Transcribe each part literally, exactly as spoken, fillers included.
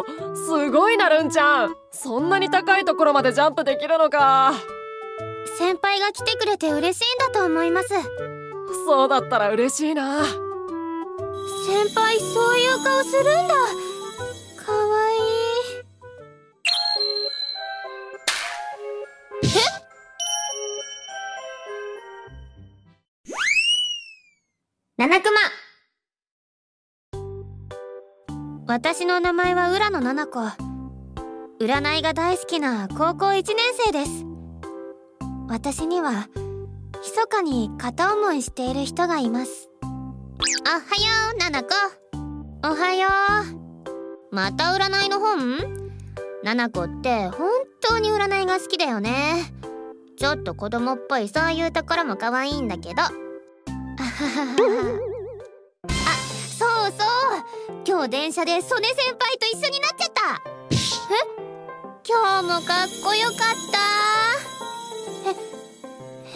すごいなるんちゃん。そんなに高いところまでジャンプできるのか。 先輩が来てくれて嬉しいんだと思います。 そうだったら嬉しいな。 先輩そういう顔するんだ。かわいい。え？七熊。私の名前は浦野七子。占いが大好きな高校いちねん生です。私には密かに片思いしている人がいます。おはよう七子。おはよう。また占いの本？七子って本当に占いが好きだよね。ちょっと子供っぽいそういうところも可愛いんだけど。あははは。あ、そうそう、今日電車で曽根先輩と一緒になっちゃった。え？今日もかっこよかった。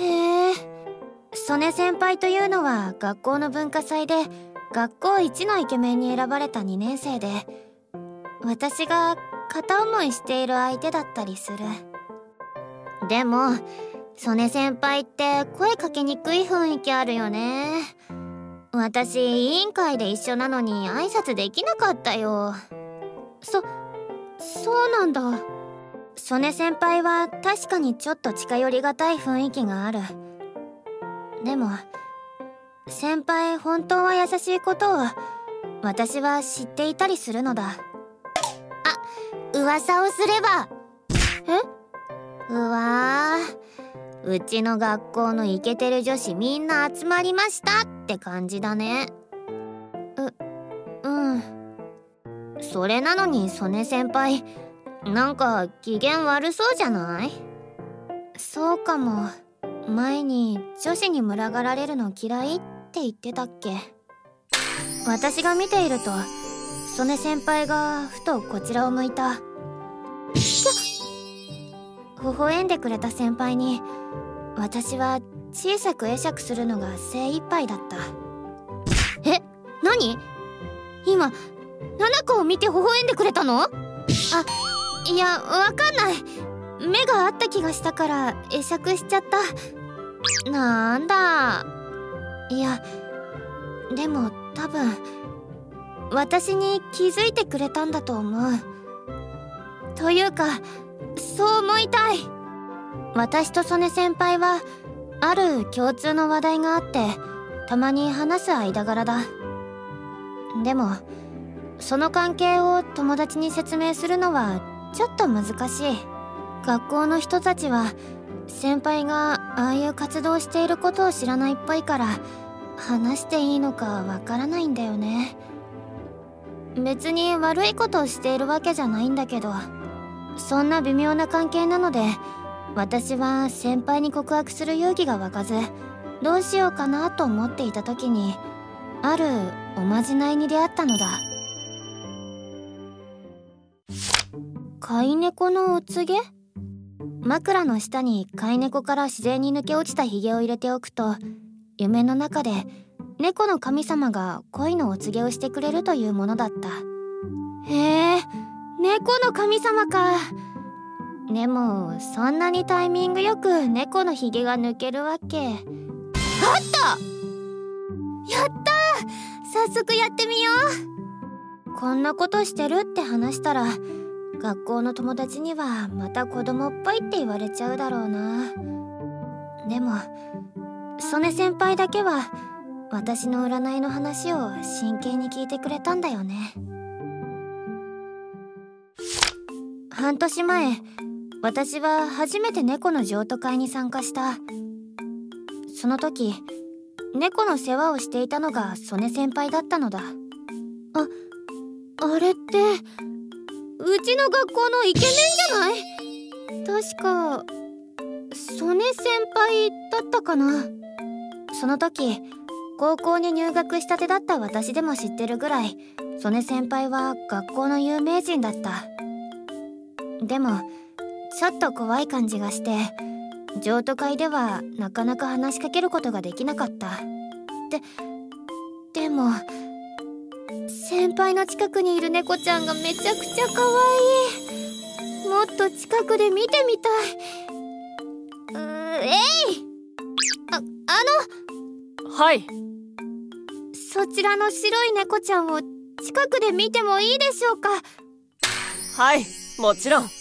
へえ。曽根先輩というのは学校の文化祭で学校一のイケメンに選ばれたにねん生で、私が片思いしている相手だったりする。でも曽根先輩って声かけにくい雰囲気あるよね。私委員会で一緒なのに挨拶できなかったよ。そ、そうなんだ。曽根先輩は確かにちょっと近寄りがたい雰囲気がある。でも先輩本当は優しいことを私は知っていたりするのだ。あ、噂をすれば。え？うわー、うちの学校のイケてる女子みんな集まりましたって感じだね。う、うん。それなのに曽根先輩なんか機嫌悪そうじゃない？そうかも。前に女子に群がられるの嫌いって言ってたっけ。私が見ていると曽根先輩がふとこちらを向いた。微笑んでくれた先輩に私は小さく会釈するのが精一杯だった。え、何？今七子を見て微笑んでくれたの？あ、いや、わかんない。目が合った気がしたから会釈しちゃった。なんだ。いやでも多分私に気づいてくれたんだと思う。というかそう思いたい。私と曽根先輩はある共通の話題があってたまに話す間柄だ。でもその関係を友達に説明するのはちょっと難しい。学校の人たちは先輩がああいう活動をしていることを知らないっぽいから話していいのかわからないんだよね。別に悪いことをしているわけじゃないんだけど、そんな微妙な関係なので私は先輩に告白する勇気が湧かずどうしようかなと思っていた時にあるおまじないに出会ったのだ。飼い猫のお告げ？枕の下に飼い猫から自然に抜け落ちたヒゲを入れておくと夢の中で猫の神様が恋のお告げをしてくれるというものだった。へえ、猫の神様か。でもそんなにタイミングよく猫のヒゲが抜けるわけ。あった！やったー！早速やってみよう。こんなことしてるって話したら学校の友達にはまた子供っぽいって言われちゃうだろうな。でも曽根先輩だけは私の占いの話を真剣に聞いてくれたんだよね。半年前私は初めて猫の譲渡会に参加した。その時猫の世話をしていたのが曽根先輩だったのだ。あ、あれってうちの学校のイケメンじゃない？確か曽根先輩だったかな。その時高校に入学したてだった私でも知ってるぐらい曽根先輩は学校の有名人だった。でもちょっと怖い感じがして譲渡会ではなかなか話しかけることができなかった。で、でも先輩の近くにいる猫ちゃんがめちゃくちゃ可愛い。もっと近くで見てみたい。うーえいあ、あのはい。 そちらの白い猫ちゃんを近くで見てもいいでしょうか？ はい、もちろん。あ、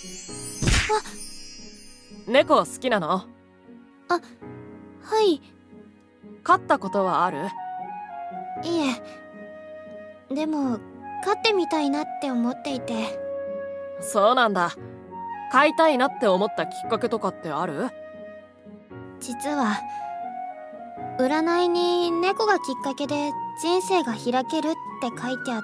猫好きなの？ あ、はい。 飼ったことはある？ いえ、でも飼ってみたいなって思っていて。 そうなんだ。飼いたいなって思ったきっかけとかってある？ 実は占いに猫がきっかけで人生が開けるって書いてあって。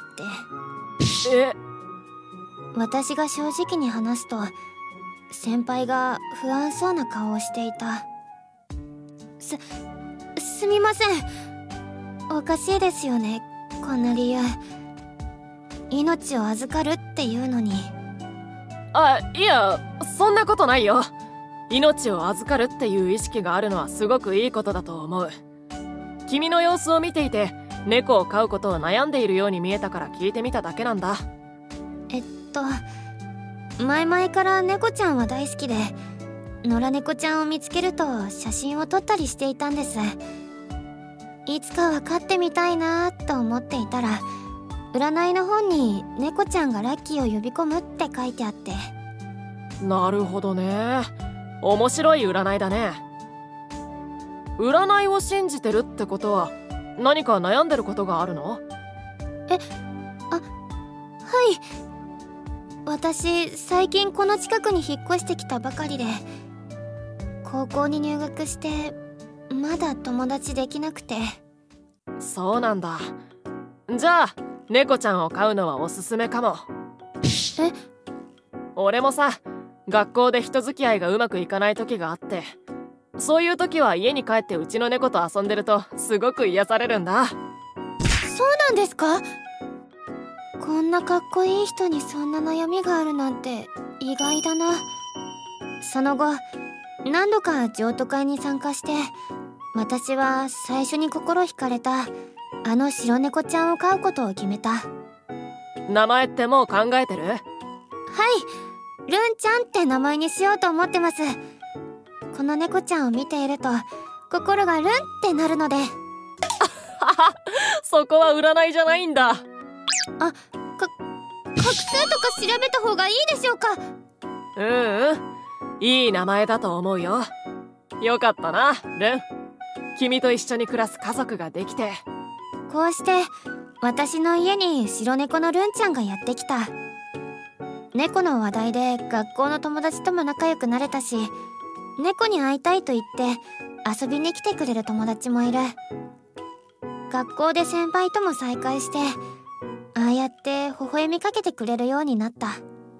え？ 私が正直に話すと、先輩が不安そうな顔をしていた。す、すみません。おかしいですよね、こんな理由。命を預かるっていうのに。 あ、いや、そんなことないよ。命を預かるっていう意識があるのはすごくいいことだと思う。君の様子を見ていて、猫を飼うことを悩んでいるように見えたから聞いてみただけなんだ。 えっと前々から猫ちゃんは大好きで、野良猫ちゃんを見つけると写真を撮ったりしていたんです。いつかは飼ってみたいなと思っていたら、占いの本に猫ちゃんがラッキーを呼び込むって書いてあって。 なるほどね。面白い占いだね。占いを信じてるってことは何か悩んでることがあるの？ え、あ、はい。私最近この近くに引っ越してきたばかりで、高校に入学してまだ友達できなくて。 そうなんだ。じゃあ猫ちゃんを飼うのはおすすめかも。 え？ 俺もさ、学校で人付き合いがうまくいかない時があって、そういう時は家に帰ってうちの猫と遊んでるとすごく癒されるんだ。 そうなんですか？こんなかっこいい人にそんな悩みがあるなんて意外だな。その後何度か譲渡会に参加して、私は最初に心惹かれたあの白猫ちゃんを飼うことを決めた。 名前ってもう考えてる？ はい、ルンちゃんって名前にしようと思ってます。この猫ちゃんを見ていると心がルンってなるので。 そこは占いじゃないんだ。 あ、か画数とか調べた方がいいでしょうか？ うんうん、いい名前だと思うよ。よかったな、ルン。君と一緒に暮らす家族ができて。 こうして私の家に白猫のルンちゃんがやってきた。猫の話題で学校の友達とも仲良くなれたし、猫に会いたいと言って遊びに来てくれる友達もいる。学校で先輩とも再会して、ああやって微笑みかけてくれるようになった。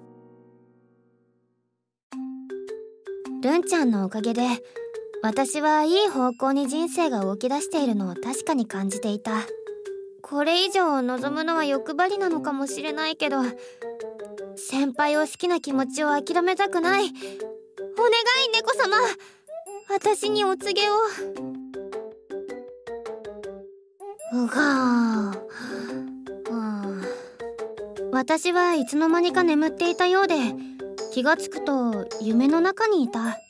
ルンちゃんのおかげで私はいい方向に人生が動き出しているのを確かに感じていた。これ以上望むのは欲張りなのかもしれないけど、先輩を好きな気持ちを諦めたくない。お願い猫様、私にお告げを。うがー、うん、私はいつの間にか眠っていたようで、気がつくと夢の中にいた。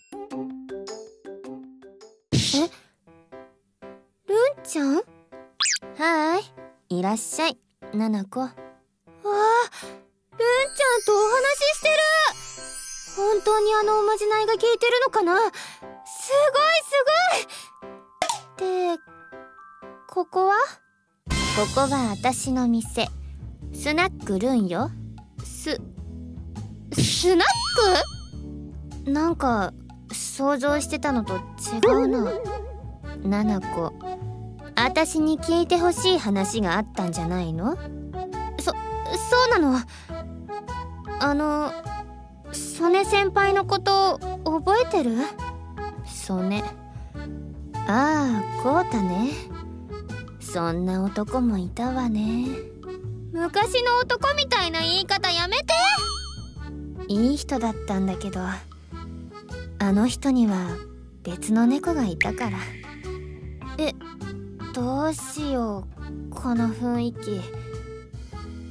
え？ルンちゃん？はーい、いらっしゃい、ナナコ。わあ、ルンちゃんとお話ししてる。本当にあのおまじないが効いてるのかな？すごいすごい。で、ここは？ここは私の店、スナックルンよ。す、スナック？なんか想像してたのと違うな。ナナコ、私に聞いてほしい話があったんじゃないの？そ、そうなの。あの、ソネ先輩のこと覚えてる？ソネ。ああ、コウタね。そんな男もいたわね。昔の男みたいな言い方やめて。いい人だったんだけど、あの人には別の猫がいたから。え、どうしよう、この雰囲気。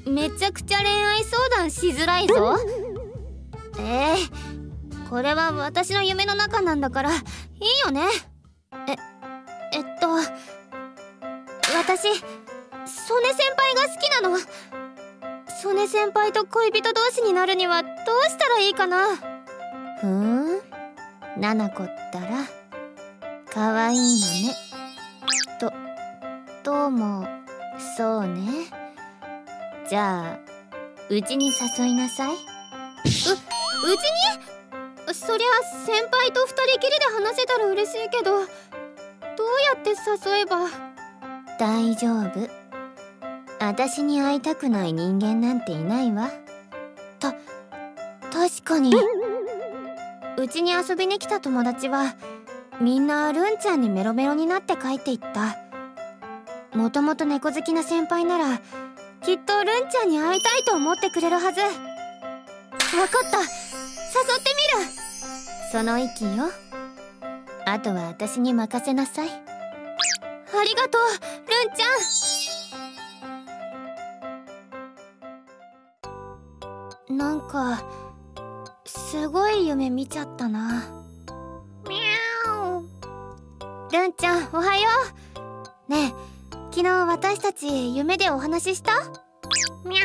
めちゃくちゃ恋愛相談しづらいぞ。えー、これは私の夢の中なんだからいいよね。ええっと私曽根先輩が好きなの。曽根先輩と恋人同士になるにはどうしたらいいかな。ふーん、ななこったらかわいいのね。とどうもそうね。じゃあうちに誘いなさい。ううちに？そりゃ先輩と二人きりで話せたら嬉しいけど、どうやって誘えば。大丈夫、私に会いたくない人間なんていないわ。た確かにうちに遊びに来た友達はみんなルンちゃんにメロメロになって帰っていった。もともと猫好きな先輩ならきっとルンちゃんに会いたいと思ってくれるはず。わかった、誘ってみる。その意気よ。あとは私に任せなさい。ありがとうルンちゃん。なんかすごい夢見ちゃったな。ミャオ。ルンちゃんおはよう。ねえ、昨日私たち夢でお話しした？ミャ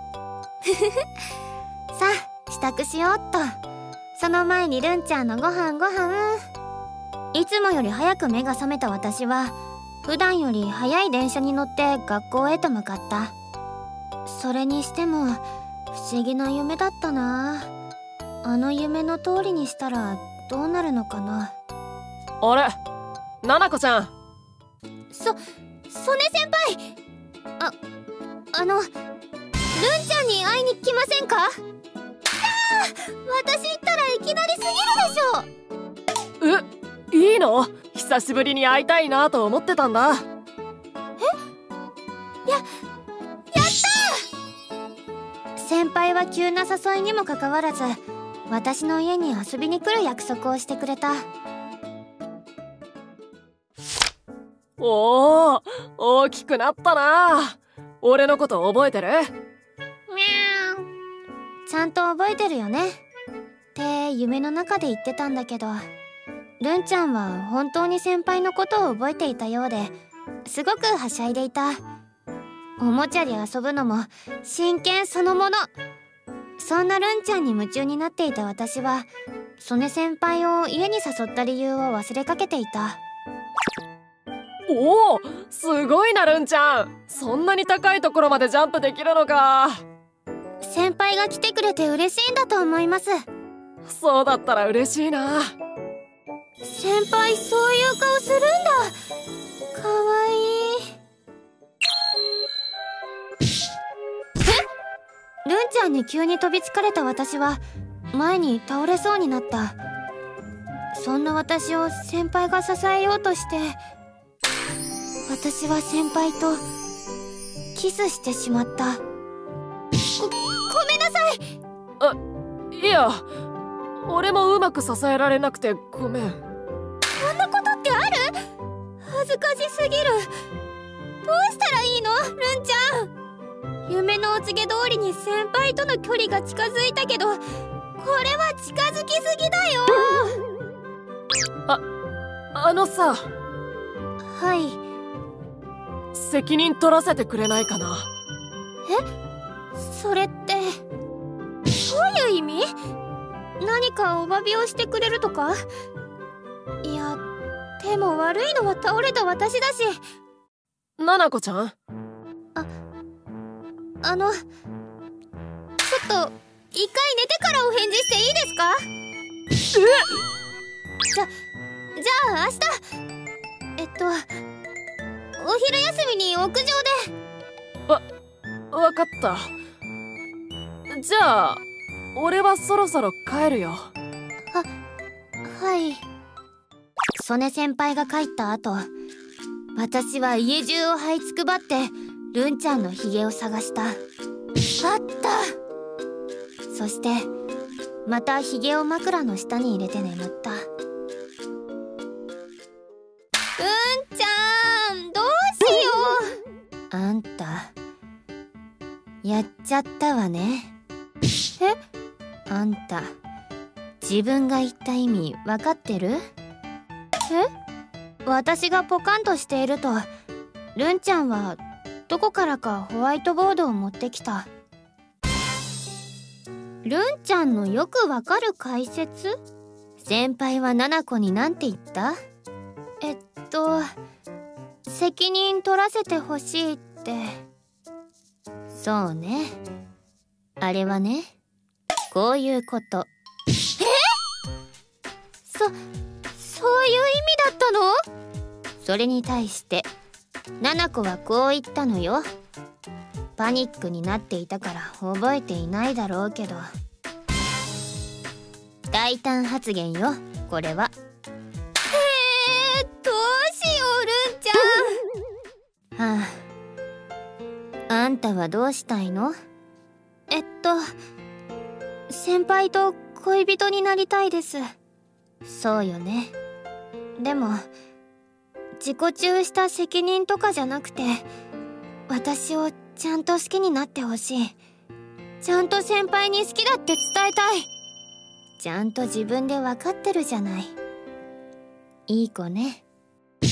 さあ支度しようっと。その前にルンちゃんのご飯ご飯。いつもより早く目が覚めた私は普段より早い電車に乗って学校へと向かった。それにしても不思議な夢だったな。あの夢の通りにしたらどうなるのかな。 あれ、ななこちゃん。 そ曽根先輩。ああのルンちゃんに会いに来ませんか？ああ、私行ったらいきなりすぎるでしょ。 え、いいの？久しぶりに会いたいなと思ってたんだ。 え？ややったー！先輩は急な誘いにもかかわらず私の家に遊びに来る約束をしてくれた。 おお、大きくなったな。俺のこと覚えてる？ミャー。 ちゃんと覚えてるよねって夢の中で言ってたんだけど、ルンちゃんは本当に先輩のことを覚えていたようですごくはしゃいでいた。おもちゃで遊ぶのも真剣そのもの。そんなルンちゃんに夢中になっていた私は曽根先輩を家に誘った理由を忘れかけていた。 おお、すごいなルンちゃん。そんなに高いところまでジャンプできるのか。 先輩が来てくれて嬉しいんだと思います。 そうだったら嬉しいな。 先輩そういう顔するんだ。かわいい。え？ルンちゃんに急に飛びつかれた私は前に倒れそうになった。そんな私を先輩が支えようとして、私は先輩とキスしてしまった。ご、ごめんなさい。 あ、いや、俺もうまく支えられなくてごめん。 こんなことってある？恥ずかしすぎる。どうしたらいいのルンちゃん。夢のお告げ通りに先輩との距離が近づいたけど、これは近づきすぎだよ。 あ、あのさ。 はい。 責任取らせてくれないかな。 え？それってどういう意味？何かお詫びをしてくれるとか？いや、でも悪いのは倒れた私だし。 ななこちゃん？あ、 あの、ちょっと一回寝てからお返事していいですか？ え？ じゃ、じゃあ明日、えっとお昼休みに屋上で。 わ、わかった。じゃあ俺はそろそろ帰るよ。は、 はい。曽根先輩が帰った後、私は家中を這いつくばってルンちゃんのヒゲを探した。あった。そしてまたヒゲを枕の下に入れて眠った。ルンちゃん、どうしよう。あんたやっったわね。え？あんた自分が言った意味分かってる？え？私がポカンとしているとルンちゃんはどこからかホワイトボードを持ってきた。ルンちゃんのよくわかる解説？先輩はナナコに何て言った？えっと責任取らせてほしいって。そうね、あれはね、こういうこと。え？そ、そういう意味だったの？それに対してナナコはこう言ったのよ。パニックになっていたから覚えていないだろうけど、大胆発言よこれは。えー、どうしようルンちゃん。はあ、あんたはどうしたいの？えっと先輩と恋人になりたいです。そうよね。でも自己中した責任とかじゃなくて、私をちゃんと好きになってほしい。ちゃんと先輩に好きだって伝えたい。ちゃんと自分で分かってるじゃない。いい子ね。ルン姉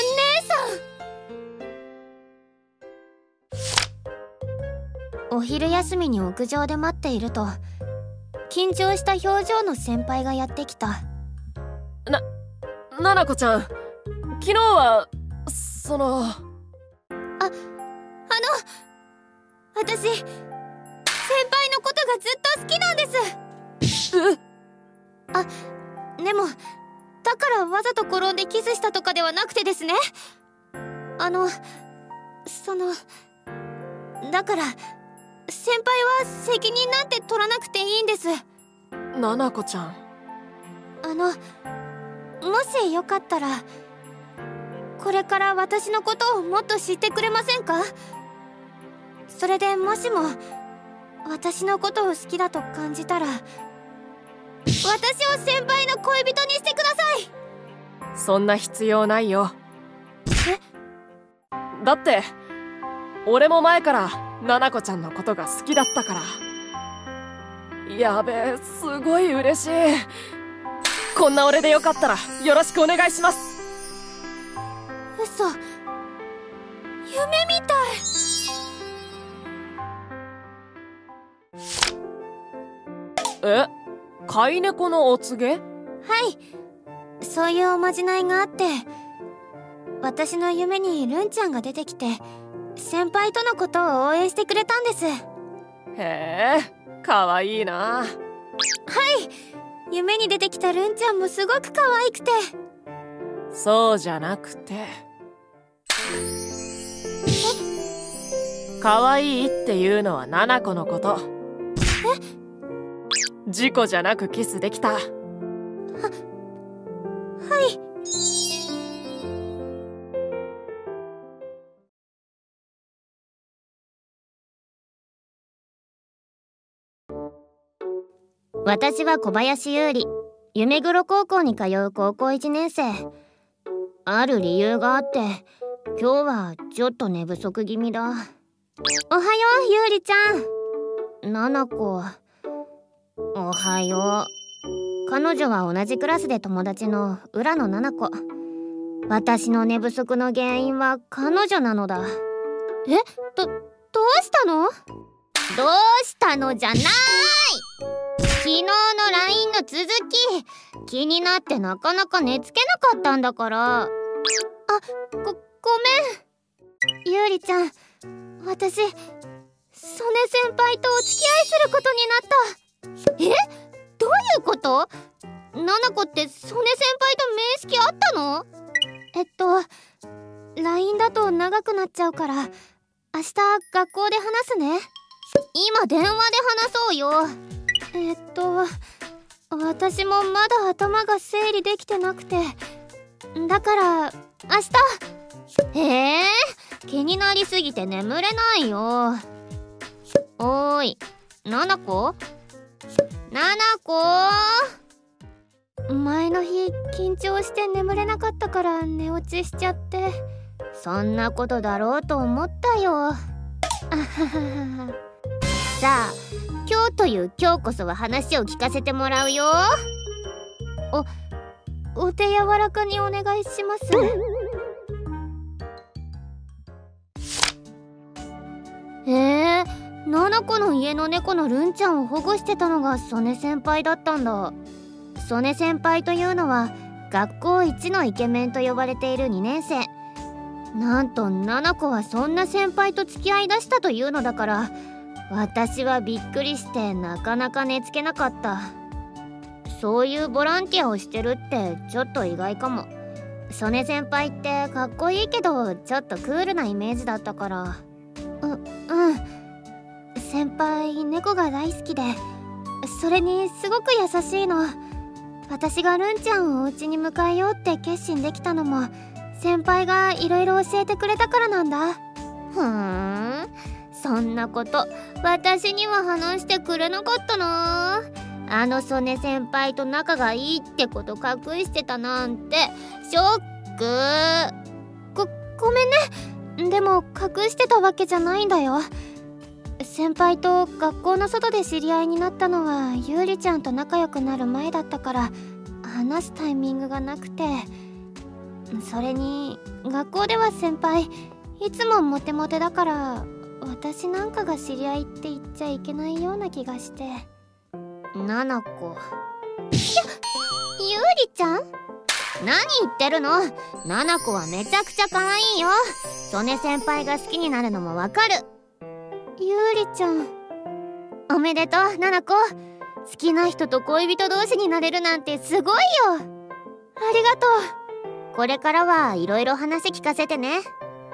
さん。お昼休みに屋上で待っていると緊張した表情の先輩がやってきた。 な、ナナコちゃん、昨日はそのあ、 あの私先輩のことがずっと好きなんです。 え？ あ、でもだからわざと転んでキスしたとかではなくてですね。あのそのだから先輩は責任なんて取らなくていいんです。 ナナコちゃん、 あのもしよかったらこれから私のことをもっと知ってくれませんか？それでもしも私のことを好きだと感じたら私を先輩の恋人にしてください。 そんな必要ないよ。 え？ だって俺も前からナナコちゃんのことが好きだったから。やべえ、すごい嬉しい。こんな俺でよかったらよろしくお願いします。 嘘、夢みたい。 え？飼い猫のお告げ？ はい、そういうおまじないがあって、私の夢にルンちゃんが出てきて先輩とのことを応援してくれたんです。 へえ、かわいいな。 はい、夢に出てきたルンちゃんもすごく可愛くて。 そうじゃなくて、かわいいっていうのはナナコのこと。 え？ 事故じゃなくキスできた。は、 はい。私は小林優里、夢黒高校に通う高校いちねん生。ある理由があって今日はちょっと寝不足気味だ。おはよう優里ちゃん。ナナコ、おはよう。彼女は同じクラスで友達の浦野ナナコ。私の寝不足の原因は彼女なのだ。え？ど、どうしたの？どうしたのじゃない！昨日の ライン の続き気になってなかなか寝つけなかったんだから。あ、ご、ごめん優里ちゃん。私曽根先輩とお付き合いすることになった。え？どういうこと？ナナコって曽根先輩と面識あったの？えっと ライン だと長くなっちゃうから明日学校で話すね。今電話で話そうよ。えっと私もまだ頭が整理できてなくて、だから明日。へえ、気になりすぎて眠れないよ。おーい、ナナコ？ナナコ？前の日緊張して眠れなかったから寝落ちしちゃって。そんなことだろうと思ったよ。あははは。 さあ、今日という今日こそは話を聞かせてもらうよ。お、お手柔らかにお願いします。へえ、ナナコの家の猫のルンちゃんを保護してたのが曽根先輩だったんだ。曽根先輩というのは学校一のイケメンと呼ばれているにねん生。なんとナナコはそんな先輩と付き合いだしたというのだから、私はびっくりしてなかなか寝つけなかった。そういうボランティアをしてるってちょっと意外かも。曽根先輩ってかっこいいけどちょっとクールなイメージだったから。ううん先輩猫が大好きで、それにすごく優しいの。私がルンちゃんをお家に迎えようって決心できたのも先輩がいろいろ教えてくれたからなんだ。ふーん、そんなこと私には話してくれなかったな。あの曽根先輩と仲がいいってこと隠してたなんてショック。ごごめんね。でも隠してたわけじゃないんだよ。先輩と学校の外で知り合いになったのはゆうりちゃんと仲良くなる前だったから話すタイミングがなくて、それに学校では先輩いつもモテモテだから私なんかが知り合いって言っちゃいけないような気がして。ナナコひゃゆうりちゃん、何言ってるの。ナナコはめちゃくちゃ可愛いよ。曽根先輩が好きになるのもわかる。ゆうりちゃんおめでとう。ナナコ好きな人と恋人同士になれるなんてすごいよ。ありがとう。これからはいろいろ話聞かせてね。うん。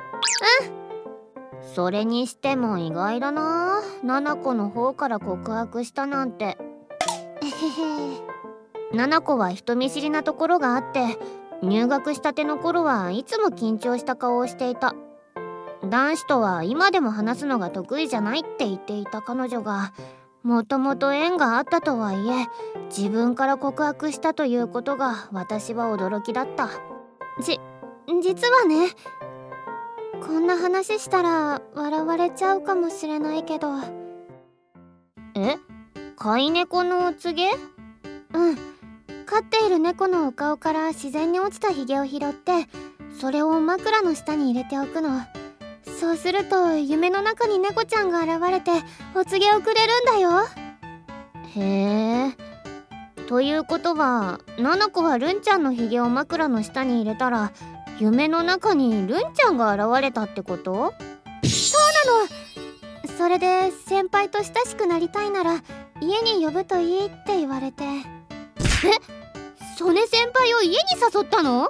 それにしても意外だな、ナナコの方から告白したなんて。えへへ。ナナコは人見知りなところがあって入学したての頃はいつも緊張した顔をしていた。男子とは今でも話すのが得意じゃないって言っていた彼女がもともと縁があったとはいえ自分から告白したということが私は驚きだった。じ実はね、こんな話したら笑われちゃうかもしれないけど。え、飼い猫のお告げ？うん、飼っている猫のお顔から自然に落ちたひげを拾ってそれを枕の下に入れておくの。そうすると夢の中に猫ちゃんが現れてお告げをくれるんだよ。へえ。ということはナナコはルンちゃんのひげを枕の下に入れたら夢の中にルンちゃんが現れたってこと？そうなの。それで先輩と親しくなりたいなら家に呼ぶといいって言われて。え、曽根先輩を家に誘ったの？うん。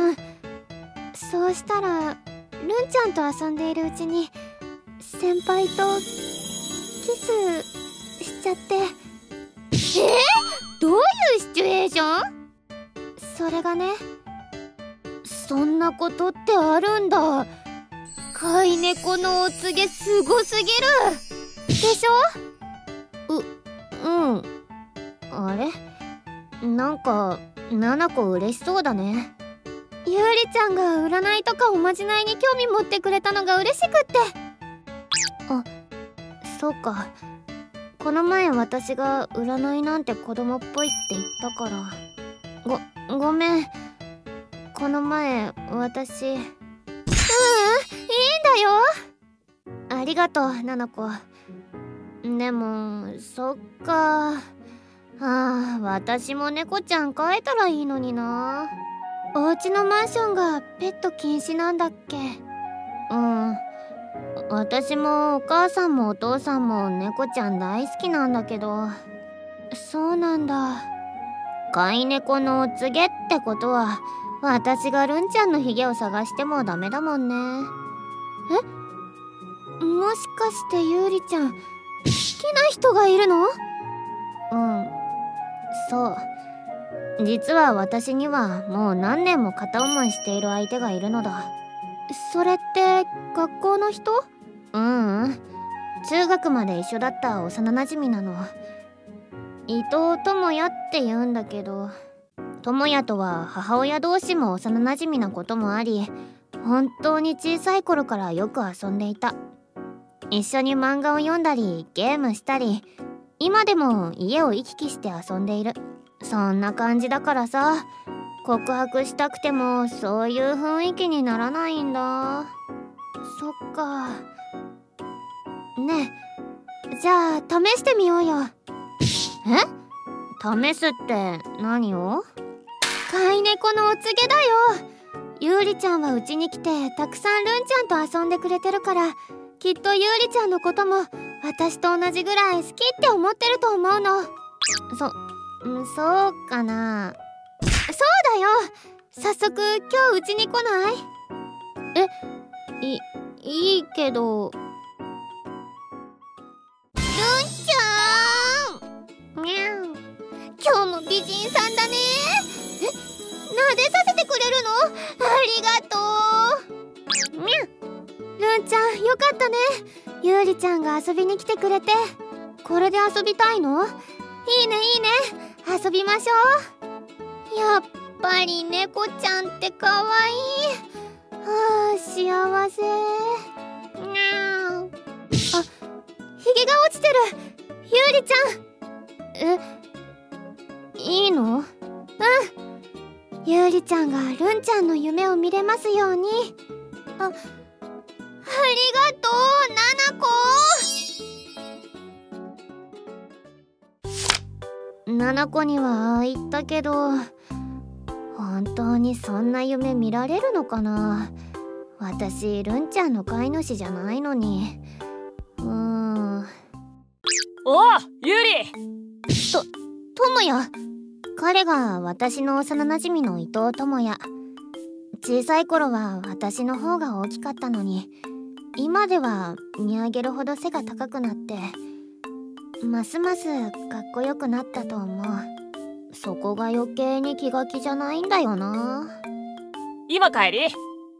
そうしたらルンちゃんと遊んでいるうちに先輩とキスしちゃって。えー、どういうシチュエーション？それがね。そんなことってあるんだ。飼い猫のお告げすごすぎるでしょ？う、うん。あれ？なんかナナコ嬉しそうだね。ゆうりちゃんが占いとかおまじないに興味持ってくれたのが嬉しくって。あ、そうか。この前私が占いなんて子供っぽいって言ったから。ご、ごめん。この前私。ううん、いいんだよ。ありがとう、ナナコ。でも、そっか。はあ、私も猫ちゃん飼えたらいいのにな。お家のマンションがペット禁止なんだっけ？うん。私もお母さんもお父さんも猫ちゃん大好きなんだけど。そうなんだ。飼い猫のお告げってことは私がルンちゃんのヒゲを探してもダメだもんね。え？もしかしてゆうりちゃん好きな人がいるの？うん、そう。実は私にはもう何年も片思いしている相手がいるのだ。それって学校の人？ううん、中学まで一緒だった幼なじみなの。伊藤智也って言うんだけど、智也とは母親同士も幼なじみなこともあり本当に小さい頃からよく遊んでいた。 一緒に漫画を読んだりゲームしたり、今でも家を行き来して遊んでいる。そんな感じだからさ、告白したくてもそういう雰囲気にならないんだ。そっか。ねえ、じゃあ試してみようよ。え？試すって何を？飼い猫のお告げだよ。ゆうりちゃんはうちに来てたくさんルンちゃんと遊んでくれてるから、きっとゆうりちゃんのことも私と同じぐらい好きって思ってると思うの。そ、そうかな。そうだよ。早速今日うちに来ない？え、い、いいけど。ルンちゃん！にゃん。今日も美人さんだね。え、撫でさせてくれるの？ありがとう。にゃん。ルンちゃん、よかったね。ゆうりちゃんが遊びに来てくれて。これで遊びたいの？いいねいいね。遊びましょう。やっぱり猫ちゃんってかわいい。はあ、幸せ。にゃー。あ、ひげが落ちてる。ゆうりちゃん。え、いいの？うん。ゆうりちゃんがルンちゃんの夢を見れますように。あ、ありがとう、ナナコ。ナナコにはああ言ったけど、本当にそんな夢見られるのかな。私ルンちゃんの飼い主じゃないのに。うーん。 おお、ユーリ。 と、智也。彼が私の幼なじみの伊藤智也。小さい頃は私の方が大きかったのに、今では見上げるほど背が高くなって、ますますかっこよくなったと思う。そこが余計に気が気じゃないんだよな。 今帰り？う、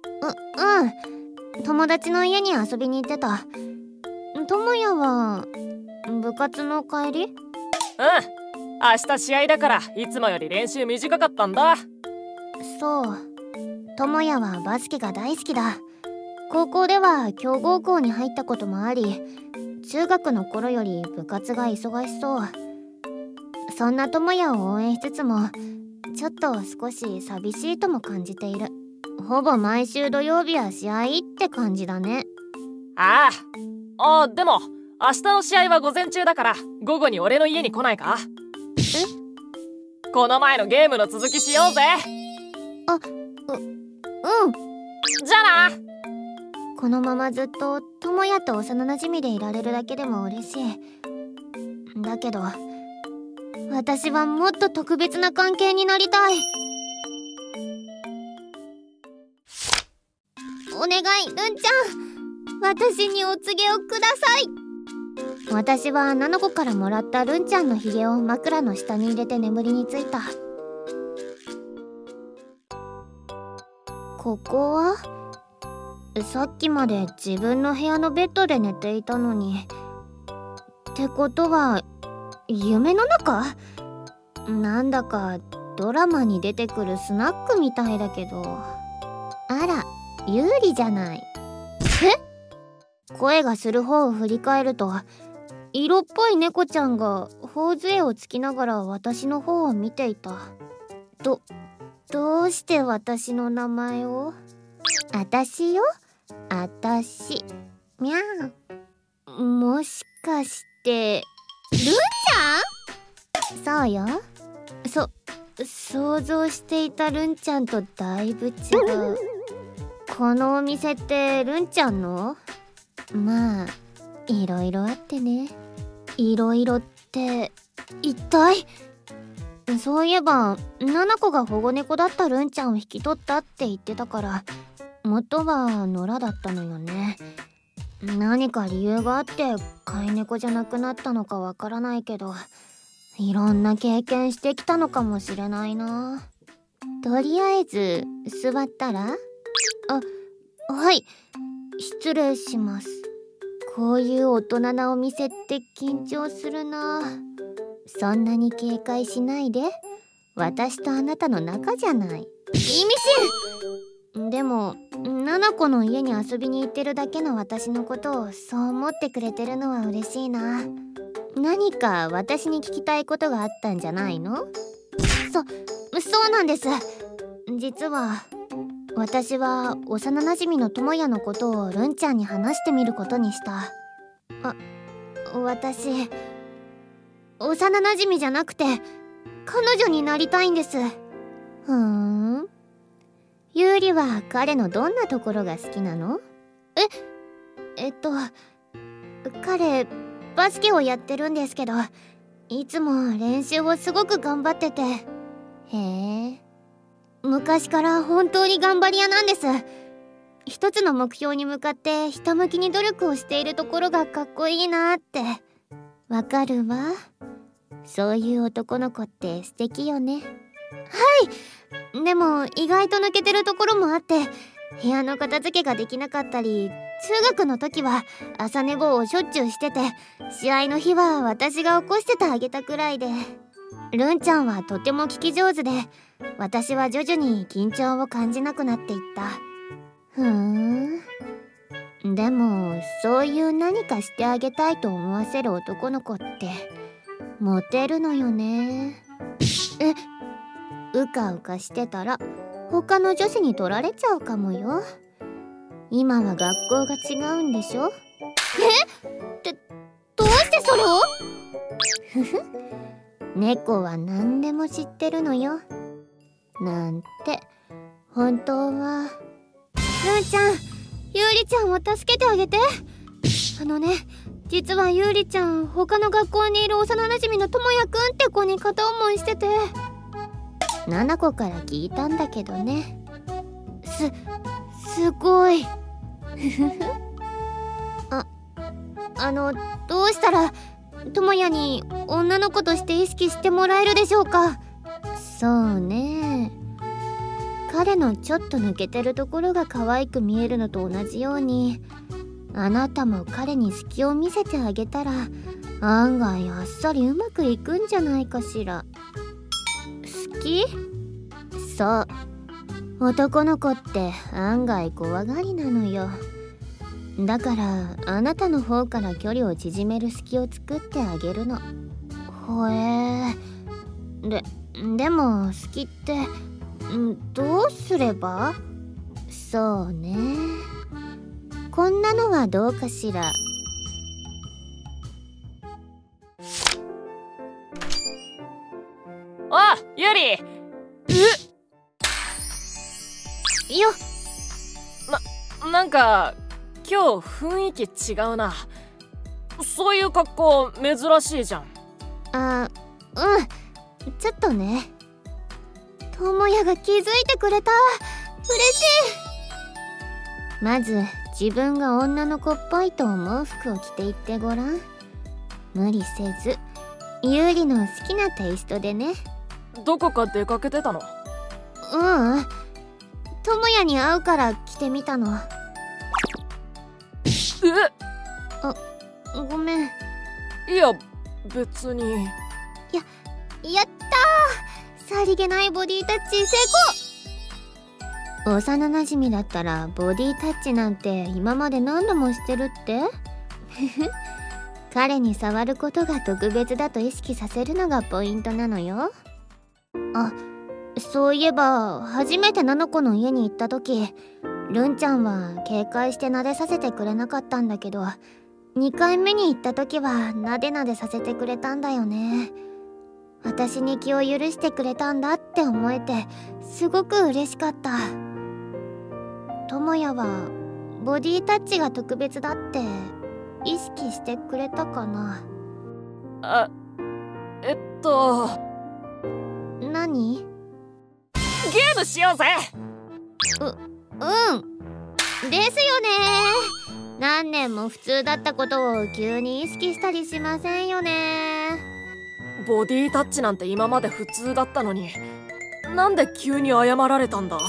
うん。友達の家に遊びに行ってた。智也は部活の帰り？ うん。明日試合だからいつもより練習短かったんだ。 そう。智也はバスケが大好きだ。高校では強豪校に入ったこともあり、中学の頃より部活が忙しそう。そんな智也を応援しつつも、ちょっと少し寂しいとも感じている。ほぼ毎週土曜日は試合って感じだね。 ああ。あ、でも明日の試合は午前中だから午後に俺の家に来ないか？え？この前のゲームの続きしようぜ。 あ、う、うん。 じゃあな。 このままずっと智也と幼なじみでいられるだけでも嬉しい。だけど私はもっと特別な関係になりたい。お願い、ルンちゃん。私にお告げをください。私はナナコからもらったルンちゃんのひげを枕の下に入れて眠りについた。ここは？さっきまで自分の部屋のベッドで寝ていたのに。ってことは夢の中？なんだかドラマに出てくるスナックみたいだけど。あら、ユーリじゃない。え？声がする方を振り返ると、色っぽい猫ちゃんが頬杖をつきながら私の方を見ていた。ど、どうして私の名前を？あたしよ。あたし。みゃー。もしかして、ルンちゃん？そうよ。そ、想像していたルンちゃんとだいぶ違う。このお店ってルンちゃんの？まあ、いろいろあってね。いろいろって、一体？そういえば、ナナコが保護猫だったルンちゃんを引き取ったって言ってたから、元は野良だったのよね。何か理由があって飼い猫じゃなくなったのかわからないけど、いろんな経験してきたのかもしれないな。とりあえず座ったら？あ、はい、失礼します。こういう大人なお店って緊張するな。そんなに警戒しないで。私とあなたの仲じゃない。意味深。 でもナナコの家に遊びに行ってるだけの私のことをそう思ってくれてるのは嬉しいな。何か私に聞きたいことがあったんじゃないの？そ、そうなんです。実は私は幼なじみの智也のことをルンちゃんに話してみることにした。あ、私幼なじみじゃなくて彼女になりたいんです。ふーん。ユーリは彼のどんなところが好きなの？え、えっと彼バスケをやってるんですけど、いつも練習をすごく頑張ってて。へえ。昔から本当に頑張り屋なんです。一つの目標に向かってひたむきに努力をしているところがかっこいいなって。わかるわ。そういう男の子って素敵よね。はい。でも意外と抜けてるところもあって、部屋の片付けができなかったり、中学の時は朝寝坊をしょっちゅうしてて、試合の日は私が起こしててあげたくらいで。ルンちゃんはとても聞き上手で、私は徐々に緊張を感じなくなっていった。ふーん。でもそういう何かしてあげたいと思わせる男の子ってモテるのよね。え、うかうかしてたら他の女子に取られちゃうかもよ。今は学校が違うんでしょ？え？ってどうしてそれを？ふふ。猫は何でも知ってるのよ。なんて本当は。ルンちゃん、ユーリちゃんを助けてあげて。あのね、実はユーリちゃん他の学校にいる幼なじみの智也くんって子に片思いしてて。ナナコから聞いたんだけどね。すすごい。ああのどうしたら智也に女の子として意識してもらえるでしょうか？そうね、彼のちょっと抜けてるところが可愛く見えるのと同じように、あなたも彼に隙を見せてあげたら案外あっさりうまくいくんじゃないかしら。好き？そう、男の子って案外怖がりなのよ。だからあなたの方から距離を縮める隙を作ってあげるの。ほえー。ででも好きってんどうすれば？そうね、こんなのはどうかしら。 あ、ユリ。え？ よな、なんか今日雰囲気違うな。そういう格好珍しいじゃん。 あ、うん、ちょっとね。智也が気づいてくれた。嬉しい。まず自分が女の子っぽいと思う服を着ていってごらん。無理せずユーリの好きなテイストでね。 どこか出かけてたの？ ううん、智也に会うから着てみたの。 え？ あ、ごめん。 いや別に。 や、やったー、さりげないボディタッチ成功。幼なじみだったらボディタッチなんて今まで何度もしてるって？彼に触ることが特別だと意識させるのがポイントなのよ。あ、そういえば初めてナナコの家に行った時、ルンちゃんは警戒して撫でさせてくれなかったんだけど、にかいめに行った時は撫で撫でさせてくれたんだよね。私に気を許してくれたんだって思えてすごく嬉しかった。智也はボディタッチが特別だって意識してくれたかな？ あ、えっと何？ ゲームしようぜ。 う、うんですよね。何年も普通だったことを急に意識したりしませんよね。 ボディタッチなんて今まで普通だったのに、なんで急に謝られたんだ？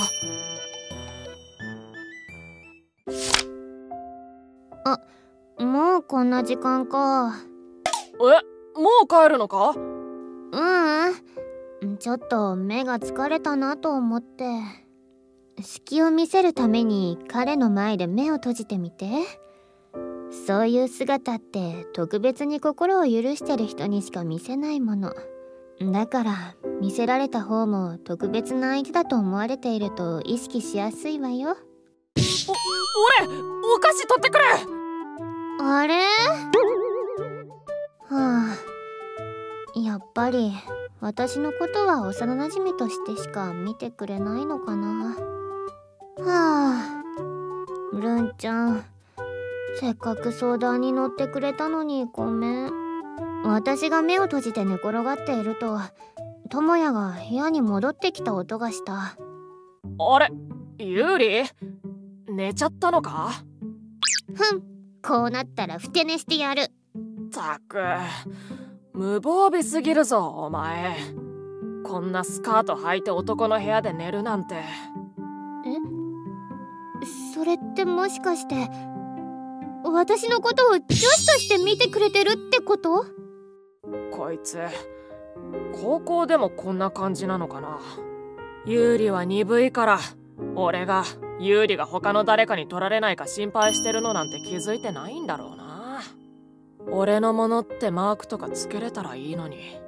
あ、もうこんな時間か。 え、もう帰るのか？ ううん、ちょっと目が疲れたなと思って。 隙を見せるために彼の前で目を閉じてみて。そういう姿って特別に心を許してる人にしか見せないものだから、見せられた方も特別な相手だと思われていると意識しやすいわよ。 お俺お菓子取ってくれ。 あれ？はあ、やっぱり私のことは幼なじみとしてしか見てくれないのかな。はあ、ルンちゃん、せっかく相談に乗ってくれたのにごめん。私が目を閉じて寝転がっていると、智也が部屋に戻ってきた音がした。 あれ、ユーリ寝ちゃったのか？ ふん、こうなったらふて寝してやる。 たく、無防備すぎるぞお前。こんなスカート履いて男の部屋で寝るなんて。え？ それってもしかして私のことを女子として見てくれてるってこと？ こいつ高校でもこんな感じなのかな。ユーリは鈍いから、俺がユーリが他の誰かに取られないか心配してるのなんて気づいてないんだろうな。俺のものってマークとかつけれたらいいのに。え？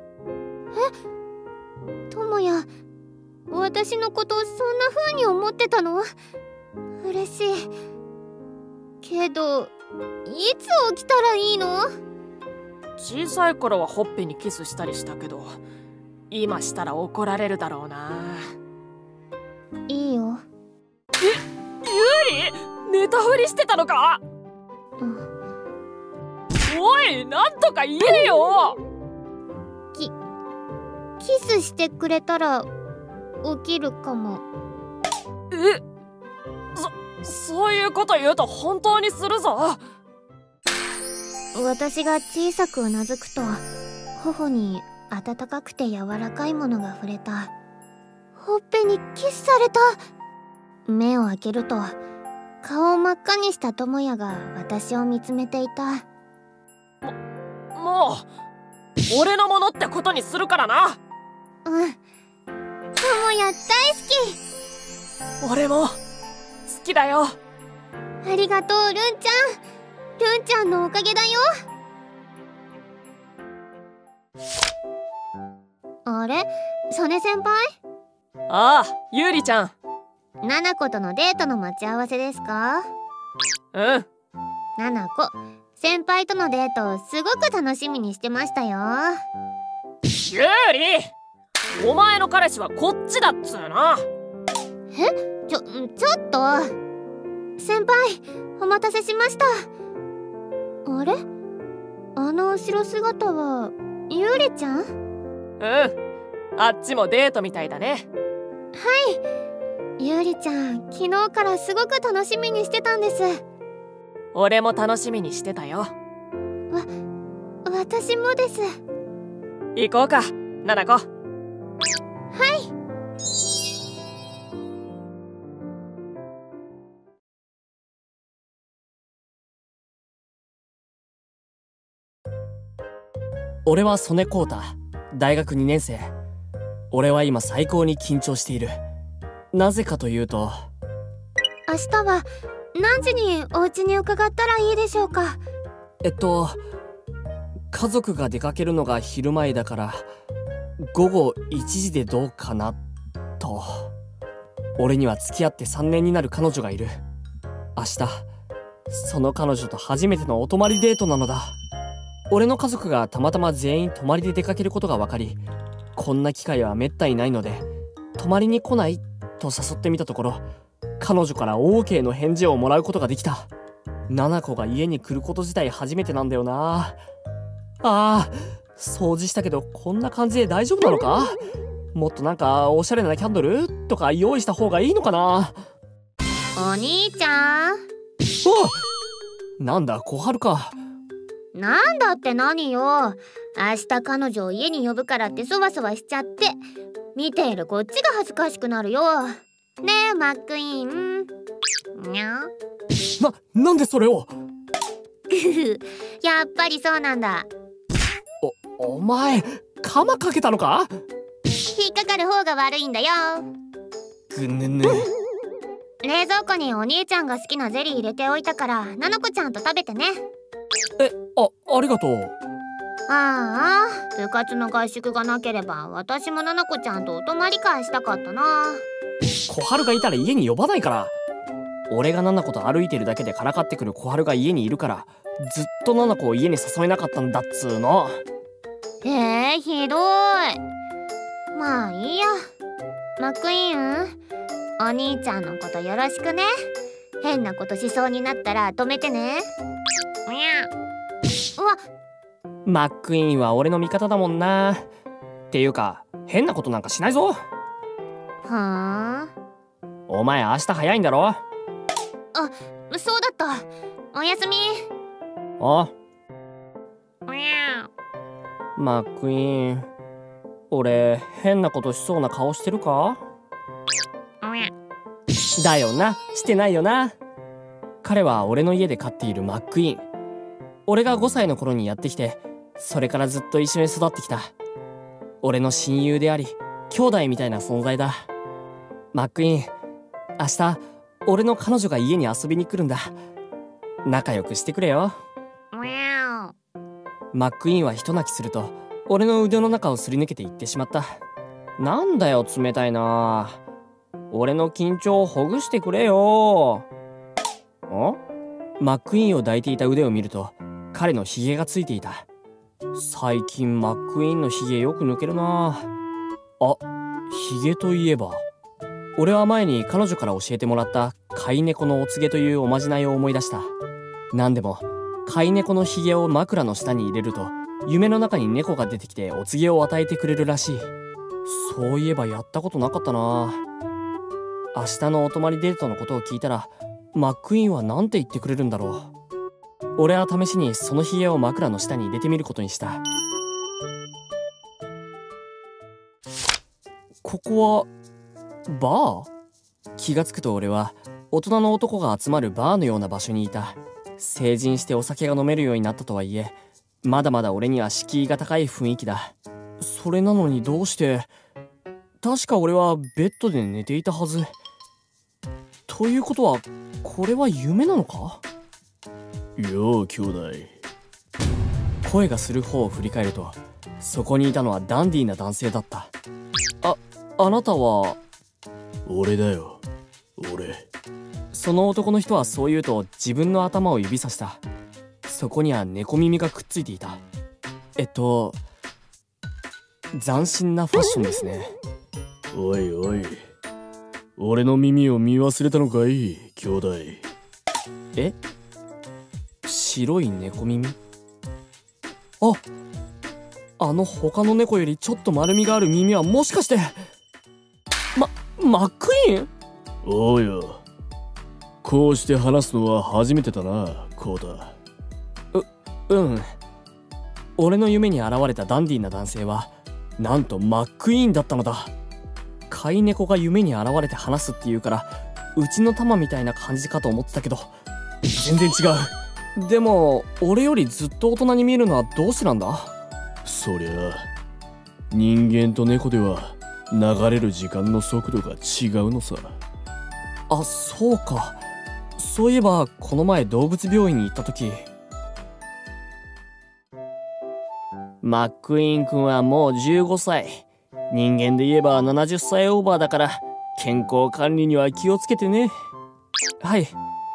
智也、私のことそんな風に思ってたの？嬉しいけど、いつ起きたらいいの？ 小さい頃はほっぺにキスしたりしたけど、今したら怒られるだろうな。 いいよ。 え、ユーリ寝たふりしてたのか？ うん、 おい、なんとか言えよ。 きキスしてくれたら起きるかも。 え、そそういうこと言うと本当にするぞ。 私が小さくうなずくと、頬に温かくて柔らかいものが触れた。ほっぺにキスされた。目を開けると、顔を真っ赤にした智也が私を見つめていた。 も、もう俺のものってことにするからな。 うん、智也大好き。俺も好きだよ。 ありがとう、ルンちゃん。ルンちゃんのおかげだよ。あれ、曽根先輩？ ああ、ユーリちゃん。 ナナコとのデートの待ち合わせですか？ うん。 ナナコ、先輩とのデートすごく楽しみにしてましたよ。 ユーリ、お前の彼氏はこっちだっつうな。 え？ちょ、ちょっと。先輩、お待たせしました。あれ？あの後ろ姿はユーリちゃん？うん、 あっちもデートみたいだね。 はい、ユーリちゃん、昨日からすごく楽しみにしてたんです。 俺も楽しみにしてたよ。わ、 私もです。 行こうか、ナナコ。はい。 俺は曽根浩太、大学にねん生。俺は今最高に緊張している。なぜかというと、 明日は何時にお家に伺ったらいいでしょうか？ えっと家族が出かけるのが昼前だからごごいちじでどうかなと。俺には付き合ってさんねんになる彼女がいる。明日その彼女と初めてのお泊まりデートなのだ。俺の家族がたまたま全員泊まりで出かけることが分かり、こんな機会はめったにないので泊まりに来ないと誘ってみたところ、彼女から オーケー の返事をもらうことができた。ナナコが家に来ること自体初めてなんだよな。あー、掃除したけどこんな感じで大丈夫なのか？もっとなんかおしゃれなキャンドルとか用意した方がいいのかな。 お兄ちゃん。 あ、なんだ小春か。 なんだって何よ。明日彼女を家に呼ぶからってそわそわしちゃって、見ているこっちが恥ずかしくなるよ。ねえマックイーン。にゃな、なんでそれを。 やっぱりそうなんだ。 お、お前カマかけたのか？ 引っかかる方が悪いんだよ。 ぐぬぬ。 冷蔵庫にお兄ちゃんが好きなゼリー入れておいたからななこちゃんと食べてね。 え、あ、ありがとう。 ああ、部活の合宿がなければ私もななこちゃんとお泊まり会したかったな。 小春がいたら家に呼ばないから。俺がナナコと歩いてるだけでからかってくる小春が家にいるからずっとナナコを家に誘えなかったんだっつーの。 えー、ひどい。まあいいや。マックイーン、お兄ちゃんのことよろしくね。変なことしそうになったら止めてね。うやうわ、 マックイーンは俺の味方だもんな。っていうか変なことなんかしないぞ。 はあ。 お前明日早いんだろ。 あ、そうだった。おやすみ。 あ、 うやマックイーン、俺変なことしそうな顔してるか？ うやだよな、してないよな。彼は俺の家で飼っているマックイーン。俺がごさいの頃にやってきて、それからずっと一緒に育ってきた。俺の親友であり兄弟みたいな存在だ。マックイーン、明日俺の彼女が家に遊びに来るんだ。仲良くしてくれよ。 うやマックイーンは一泣きすると俺の腕の中をすり抜けていってしまった。なんだよ冷たいな。俺の緊張をほぐしてくれよ。ん？マックイーンを抱いていた腕を見ると彼のヒゲがついていた。最近マックイーンのヒゲよく抜けるな。あ、ヒゲといえば俺は前に彼女から教えてもらった飼い猫のお告げというおまじないを思い出した。なんでも飼い猫のヒゲを枕の下に入れると夢の中に猫が出てきてお告げを与えてくれるらしい。そういえばやったことなかったな。明日のお泊まりデートのことを聞いたらマックイーンはなんて言ってくれるんだろう。俺は試しにそのヒゲを枕の下に入れてみることにした。ここはバー？気がつくと俺は大人の男が集まるバーのような場所にいた。成人してお酒が飲めるようになったとはいえまだまだ俺には敷居が高い雰囲気だ。それなのにどうして。確か俺はベッドで寝ていたはず。ということはこれは夢なのか？よう兄弟。声がする方を振り返るとそこにいたのはダンディーな男性だった。あ、あなたは？俺だよ、俺。その男の人はそう言うと自分の頭を指さした。そこには猫耳がくっついていた。えっと斬新なファッションですね。おいおい、俺の耳を見忘れたのかい兄弟。え？白い猫耳？あ、あの他の猫よりちょっと丸みがある耳はもしかしてま、マックイーン？おうよ、こうして話すのは初めてだなコータ。う、うん俺の夢に現れたダンディーな男性はなんとマックイーンだったのだ。飼い猫が夢に現れて話すっていうからうちの玉みたいな感じかと思ってたけど全然違う。でも俺よりずっと大人に見えるのはどうしてなんだ？そりゃ人間と猫では流れる時間の速度が違うのさ。あ、そうか。そういえばこの前動物病院に行った時マックイーン君はもうじゅうごさい。人間で言えばななじゅっさいオーバーだから健康管理には気をつけてね。はい。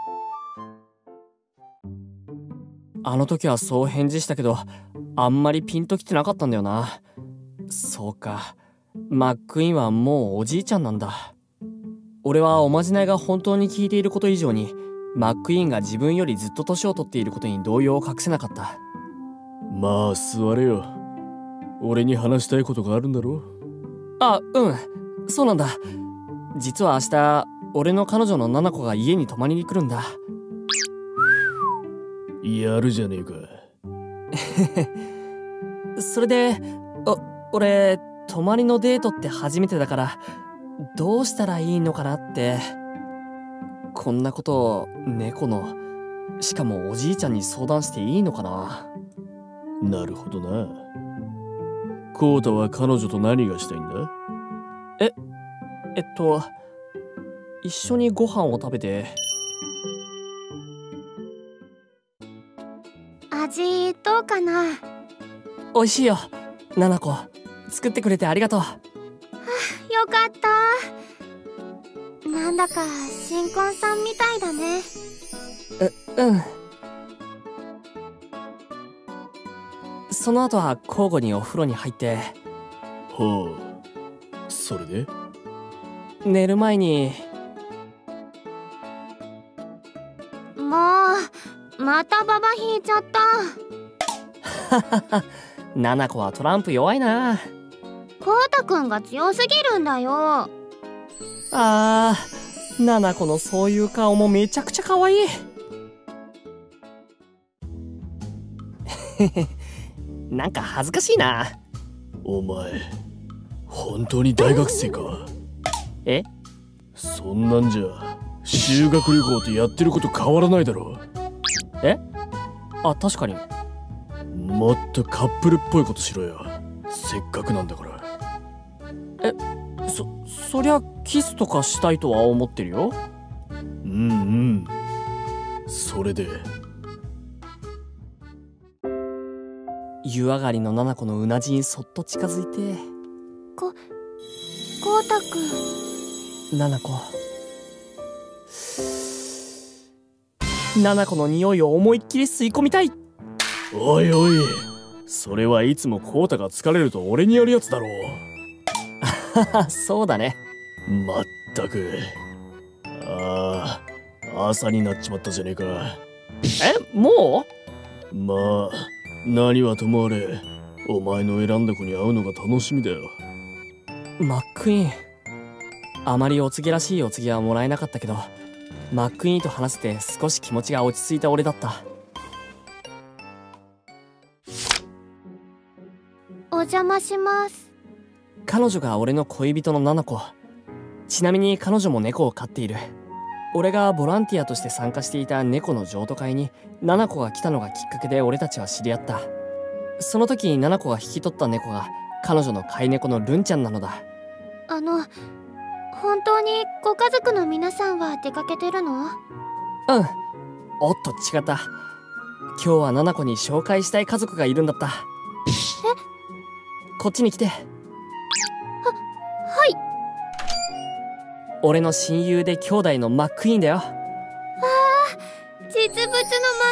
あの時はそう返事したけどあんまりピンときてなかったんだよな。そうか、マックイーンはもうおじいちゃんなんだ。俺はおまじないが本当に効いていること以上にマックイーンが自分よりずっと年を取っていることに動揺を隠せなかった。まあ座れよ、俺に話したいことがあるんだろ。あ、うん、そうなんだ。実は明日俺の彼女のナナコが家に泊まりに来るんだ。やるじゃねえか。それでお俺泊まりのデートって初めてだからどうしたらいいのかなって。こんなことを猫のしかもおじいちゃんに相談していいのかな。なるほどな。コウタは彼女と何がしたいんだ？え、えっと一緒にご飯を食べて。 味どうかな？ 美味しいよ、ナナコ。作ってくれてありがとう。 よかった。なんだか新婚さんみたいだね。 う、うん。その後は交互にお風呂に入って。 はあ、それで？ 寝る前に。 もうまたババ引いちゃった。 ははは、ナナコはトランプ弱いな。 コウタくんが強すぎるんだよ。 ああ、ナナコのそういう顔もめちゃくちゃ可愛い。なんか恥ずかしいな。 お前本当に大学生か？ え？ そんなんじゃ修学旅行とやってること変わらないだろ。 え？あ、確かに。 もっとカップルっぽいことしろよ、せっかくなんだから。 え、そ、そりゃキスとかしたいとは思ってるよ。 うんうん。それで？ 湯上がりのナナコのうなじにそっと近づいて。 こ、コウタくん。 ナナコ。ナナコの匂いを思いっきり吸い込みたい。 おいおい、それはいつもコウタが疲れると俺にやるやつだろう。 そうだね。 まったく。ああ、朝になっちまったじゃねえか。 え、もう？まあ何はともあれ、お前の選んだ子に会うのが楽しみだよ。 マックイーン。あまりお告げらしいお告げはもらえなかったけど、マックイーンと話せて少し気持ちが落ち着いた俺だった。 お邪魔します。 彼女が俺の恋人のナナコ。ちなみに彼女も猫を飼っている。俺がボランティアとして参加していた猫の譲渡会にナナコが来たのがきっかけで俺たちは知り合った。その時ナナコが引き取った猫が彼女の飼い猫のルンちゃんなのだ。 あの、本当にご家族の皆さんは出かけてるの？ うん。おっと違った。今日はナナコに紹介したい家族がいるんだった。 え？ こっちに来て。は、 はい。 俺の親友で兄弟のマックイーンだよ。 わあ、実物のマックイーンくんだ。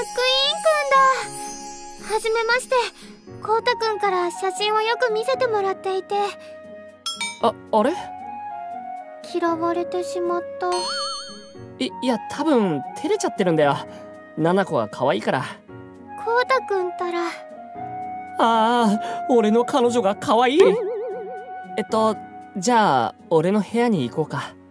はじめまして。コウタくんから写真をよく見せてもらっていて。 あ、あれ？ 嫌われてしまった。 い、いや多分照れちゃってるんだよ。ナナコが可愛いから。 コウタくんたら。 ああ、俺の彼女が可愛い。えっとじゃあ俺の部屋に行こうか。 はい。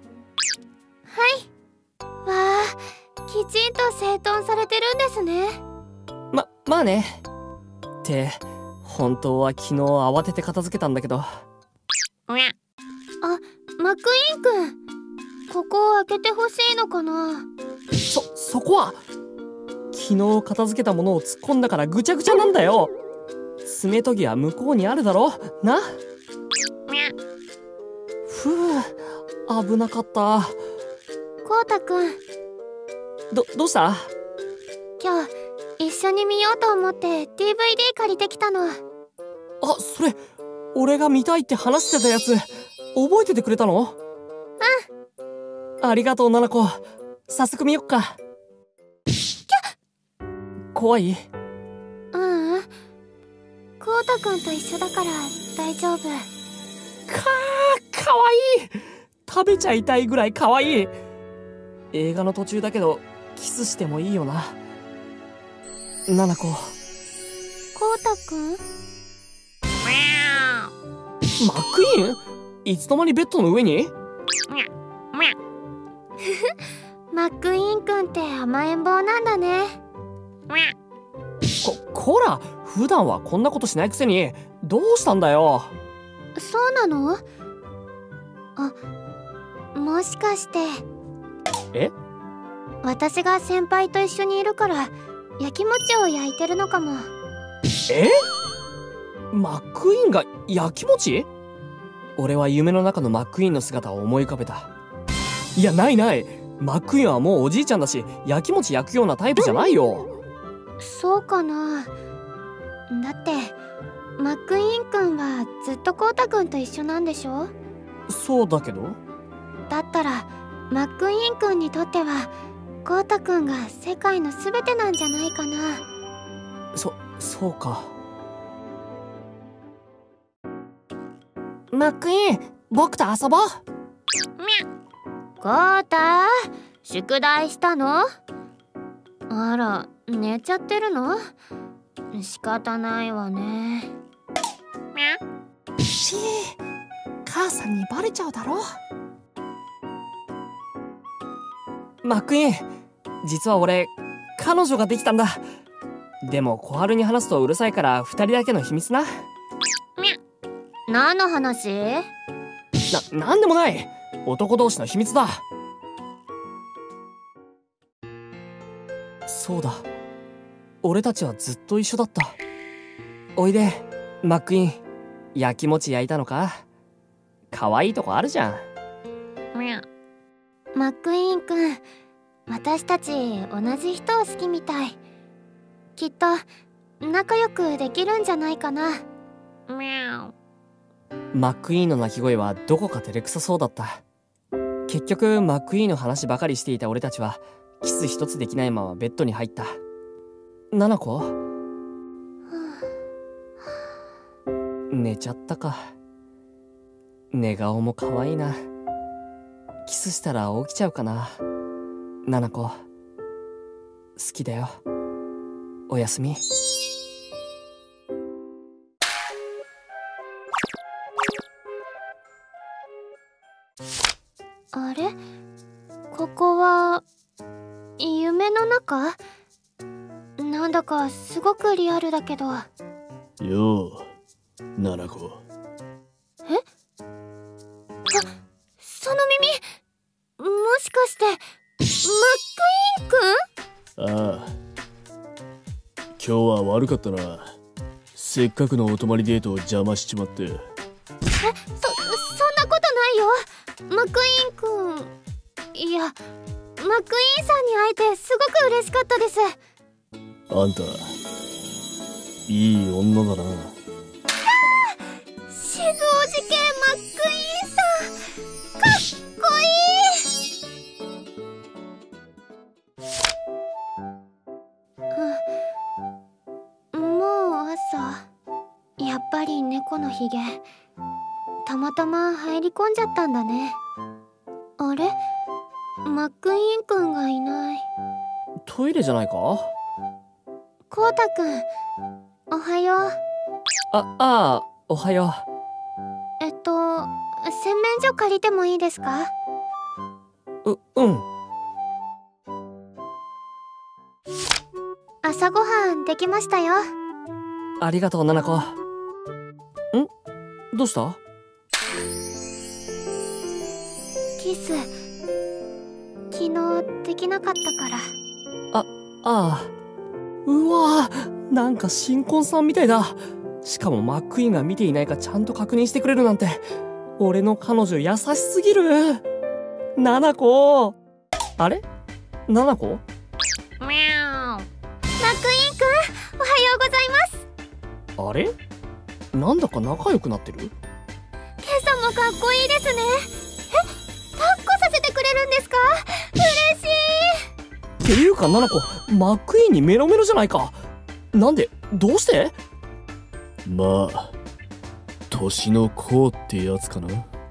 わあ、きちんと整頓されてるんですね。 ま、まあね。って本当は昨日慌てて片付けたんだけど。 あ、マックイーンくん、ここを開けてほしいのかな。 そ、そこは昨日片付けたものを突っ込んだからぐちゃぐちゃなんだよ。爪研ぎは向こうにあるだろな。ふう、危なかった。 コウタくん、 ど、どうした？ 今日一緒に見ようと思って ディーブイディー 借りてきたの。 あ、それ俺が見たいって話してたやつ覚えててくれたの？うん。ありがとうナナコ。早速見よっか。 きゃっ。 怖い？ ううん。コウタくんと一緒だから大丈夫。 かー、かわいい。食べちゃいたいぐらいかわいい。映画の途中だけどキスしてもいいよな、ナナコ。 コウタくん？ マックイーン？いつの間にベッドの上に？ マックイーンくんって甘えん坊なんだね。 こ、こら、普段はこんなことしないくせにどうしたんだよ。 そうなの？あ、もしかして。 え？ 私が先輩と一緒にいるから焼き餅を焼いてるのかも。 え？マックイーンが焼き餅？俺は夢の中のマックイーンの姿を思い浮かべた。 いや、ないない。マックイーンはもうおじいちゃんだし、焼きもち焼くようなタイプじゃないよ。 そうかな。だってマックイーンくんはずっとコウタくんと一緒なんでしょ。 そうだけど。 だったらマックイーンくんにとってはコウタくんが世界の全てなんじゃないかな。 そ、そうか。 マックイーン、僕と遊ぼう。 コウタ、宿題したの？あら、寝ちゃってるの？仕方ないわね。 しー、母さんにバレちゃうだろ。 マックイーン、実は俺彼女ができたんだ。でも小春に話すとうるさいから二人だけの秘密な。 何の話？ な、なんでもない。男同士の秘密だ。そうだ、俺たちはずっと一緒だった。おいでマックイーン、焼きもち焼いたのか？可愛いとこあるじゃん。 マックイーンくん、私たち同じ人を好きみたい。きっと仲良くできるんじゃないかな。 マックイーンの鳴き声はどこか照れくさそうだった。結局マックイーンの話ばかりしていた俺たちはキス一つできないままベッドに入った。ナナコ？寝ちゃったか。寝顔も可愛いな。キスしたら起きちゃうかな。ナナコ、好きだよ。おやすみ。 あれ？ここは夢の中？なんだかすごくリアルだけど。 よう、ナナコ。 え？あ、その耳、もしかしてマックイーンくん？ ああ、今日は悪かったな。せっかくのお泊まりデートを邪魔しちまって。 え、そ、そんなことないよ。マックイーンくん、いや、マックイーンさんに会えてすごく嬉しかったです。 あんた、いい女だな。 静おじ系マックイーンさん、かっこいい。うん、もう朝。やっぱり猫のひげたまたま入り込んじゃったんだね。あれ？マックイーンくんがいない。 トイレじゃないか？ コウタくん、おはよう。 あ、ああ、おはよえっと洗面所借りてもいいですか？ う。う、うん。 朝ごはんできましたよ。 ありがとう、ナナコ。ん？どうした？ キス昨日できなかったから。 あ、ああ。うわぁ、なんか新婚さんみたいだ。しかもマックイーンが見ていないかちゃんと確認してくれるなんて。俺の彼女優しすぎる。ナナコ。あれ？ナナコ？ ミャー。マックイーンくん、おはようございます。 あれ？なんだか仲良くなってる？ 今朝もかっこいいですね。え、抱っこさせてくれるんですか？嬉しい。 っていうかナナコ、マックイーンにメロメロじゃないか。なんで？どうして？ まあ、年の功ってやつかな。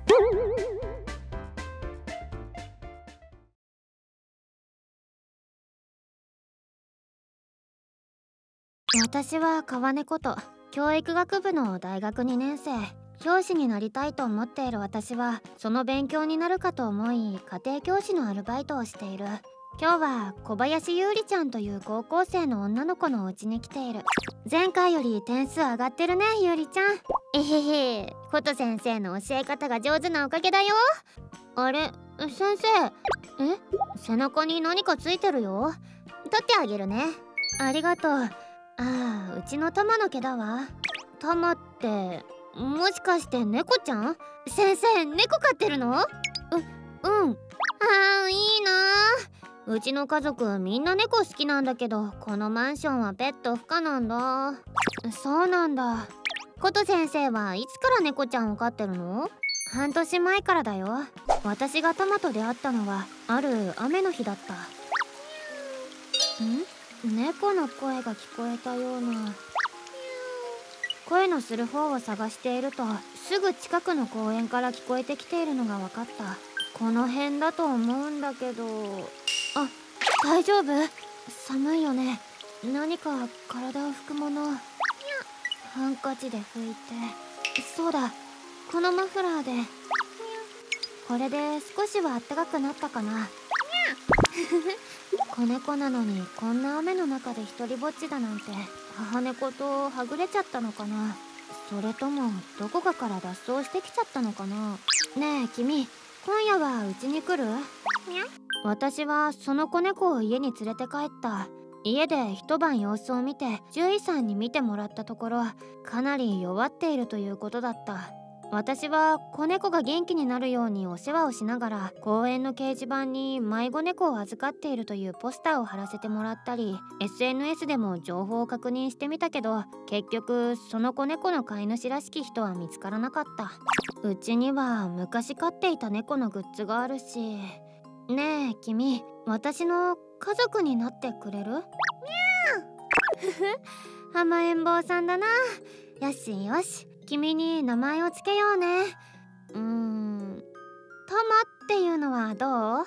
私は川猫と教育学部の大学にねん生。教師になりたいと思っている私はその勉強になるかと思い家庭教師のアルバイトをしている。今日は小林優里ちゃんという高校生の女の子のお家に来ている。前回より点数上がってるね、優里ちゃん。えへへ、こと先生の教え方が上手なおかげだよ。あれ、先生、え、背中に何かついてるよ。取ってあげるね。ありがとう。ああ、うちのタマの毛だわ。タマってもしかして猫ちゃん？先生、猫飼ってるの？う、うん。 あーいいなー。うちの家族みんな猫好きなんだけど、このマンションはペット不可なんだ。そうなんだ。こと先生はいつから猫ちゃんを飼ってるの？半年前からだよ。私がタマと出会ったのはある雨の日だった。ん？猫の声が聞こえたような。声のする方を探していると、すぐ近くの公園から聞こえてきているのが分かった。この辺だと思うんだけど。あ、大丈夫？寒いよね。何か体を拭くもの。ハンカチで拭いて。そうだ、このマフラーで。これで少しは暖かくなったかな。子猫なのにこんな雨の中で一人ぼっちだなんて、母猫とはぐれちゃったのかな。それともどこかから脱走してきちゃったのかな。ねえ君、今夜はうちに来る？私はその子猫を家に連れて帰った。家で一晩様子を見て獣医さんに見てもらったところ、かなり弱っているということだった。私は子猫が元気になるようにお世話をしながら、公園の掲示板に迷子猫を預かっているというポスターを貼らせてもらったり、 エスエヌエス でも情報を確認してみたけど、結局その子猫の飼い主らしき人は見つからなかった。うちには昔飼っていた猫のグッズがあるし。ねえ君、私の家族になってくれる？みゃーふふ、甘えん坊さんだな。よしよし、君に名前をつけようね。うーん、タマっていうのはどう？にゃっ、はわー、かわ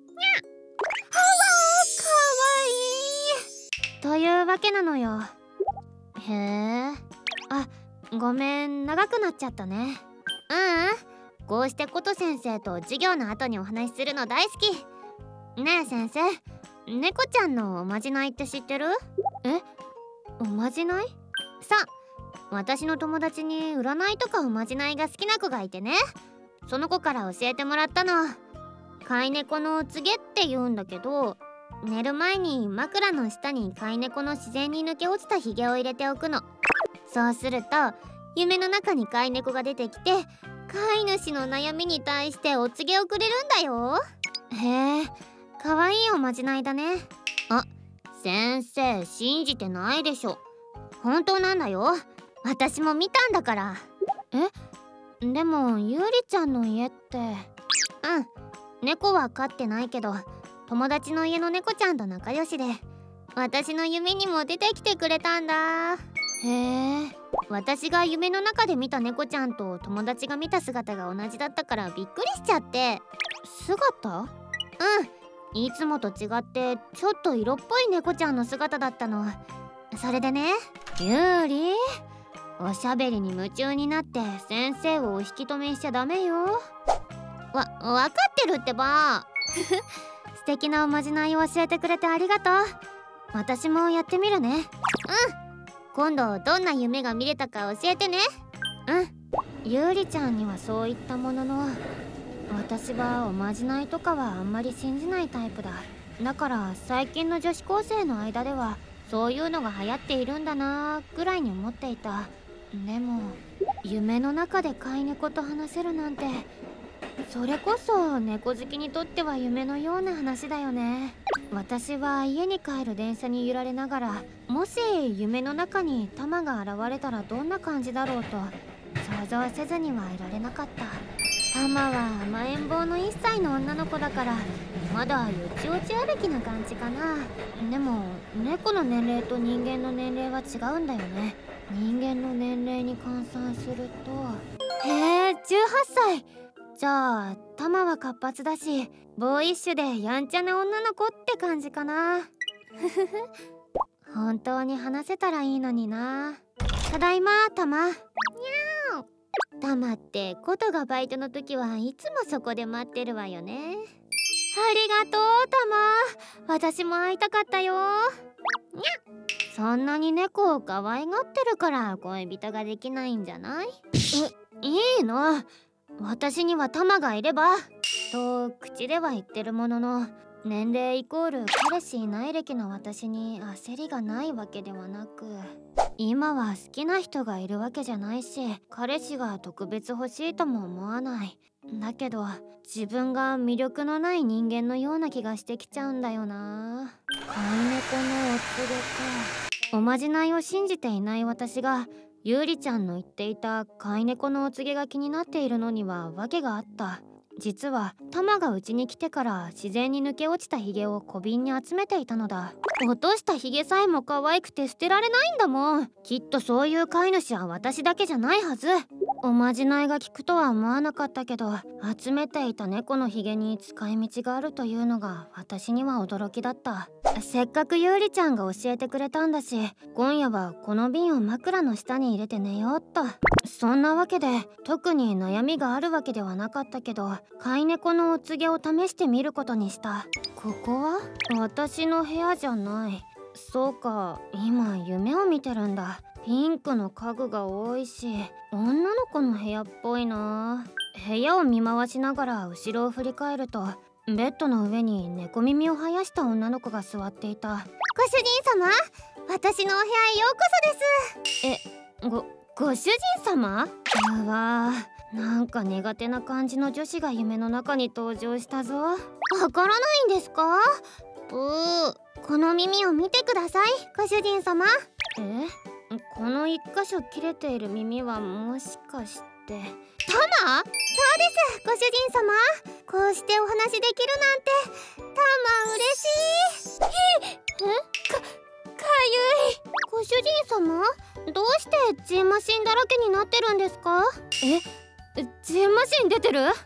いいというわけなのよ。へえ。あ、ごめん、長くなっちゃったね。ううん、こうしてこと先生と授業の後にお話しするの大好き。ねえ先生、猫ちゃんのおまじないって知ってる？え、おまじない？さあ、私の友達に占いとかおまじないが好きな子がいてね、その子から教えてもらったの。飼い猫のお告げって言うんだけど、寝る前に枕の下に飼い猫の自然に抜け落ちたひげを入れておくの。そうすると夢の中に飼い猫が出てきて、飼い主の悩みに対してお告げをくれるんだよ。へえ、かわいいおまじないだね。あ、先生信じてないでしょ。本当なんだよ。私も見たんだから。え、でもゆうりちゃんの家って。うん、猫は飼ってないけど、友達の家の猫ちゃんと仲良しで、私の夢にも出てきてくれたんだ。へえ。私が夢の中で見た猫ちゃんと友達が見た姿が同じだったからびっくりしちゃって。姿？うん、いつもと違ってちょっと色っぽい猫ちゃんの姿だったの。それでね、ゆうり、おしゃべりに夢中になって先生をお引き止めしちゃダメよ。わ、わかってるってば。素敵なおまじないを教えてくれてありがとう。私もやってみるね。うん、今度どんな夢が見れたか教えてね。うん、ゆうりちゃんにはそういったものの、私はおまじないとかはあんまり信じないタイプだ。だから最近の女子高生の間ではそういうのが流行っているんだなーぐらいに思っていた。でも夢の中で飼い猫と話せるなんて、それこそ猫好きにとっては夢のような話だよね。私は家に帰る電車に揺られながら、もし夢の中にタマが現れたらどんな感じだろうと想像せずにはいられなかった。タマは甘えん坊のいっさいの女の子だから、まだよちよち歩きな感じかな。でも猫の年齢と人間の年齢は違うんだよね。人間の年齢に換算すると、へえ、じゅうはっさい。じゃあタマは活発だし、ボーイッシュでやんちゃな女の子って感じかな。ふふふ、本当に話せたらいいのにな。ただいまタマ。にゃー。タマってことがバイトの時はいつもそこで待ってるわよね。ありがとうタマ、私も会いたかったよ。にゃっ。そんなに猫を可愛がってるから恋人ができないんじゃない？え、いいの、私にはタマがいればと口では言ってるものの、年齢イコール彼氏いない歴の私に焦りがないわけではなく。 今は好きな人がいるわけじゃないし、彼氏が特別欲しいとも思わない。だけど自分が魅力のない人間のような気がしてきちゃうんだよな。飼い猫のお告げか。おまじないを信じていない私がゆうりちゃんの言っていた飼い猫のお告げが気になっているのには訳があった。実はタマがうちに来てから自然に抜け落ちたヒゲを小瓶に集めていたのだ。落としたヒゲさえも可愛くて捨てられないんだもん。きっとそういう飼い主は私だけじゃないはず。おまじないが効くとは思わなかったけど、集めていた猫のヒゲに使い道があるというのが私には驚きだった。せっかくゆうりちゃんが教えてくれたんだし、今夜はこの瓶を枕の下に入れて寝ようっと。そんなわけで特に悩みがあるわけではなかったけど、飼い猫のお告げを試してみることにした。ここは私の部屋じゃない。そうか、今夢を見てるんだ。ピンクの家具が多いし、女の子の部屋っぽいな。部屋を見回しながら後ろを振り返ると、ベッドの上に猫耳を生やした女の子が座っていた。 ご主人様、私のお部屋へようこそです。 え、ご、ご主人様？うわー、なんか苦手な感じの女子が夢の中に登場したぞ。 わからないんですか？ブー、この耳を見てください、ご主人様。 え？この一箇所切れている耳はもしかして。 タマ？そうです、ご主人様。こうしてお話できるなんて、タマ嬉しい。 え？か、かゆい。 ご主人様、どうしてジンマシンだらけになってるんですか？ え、ジンマシン出てる？ はい。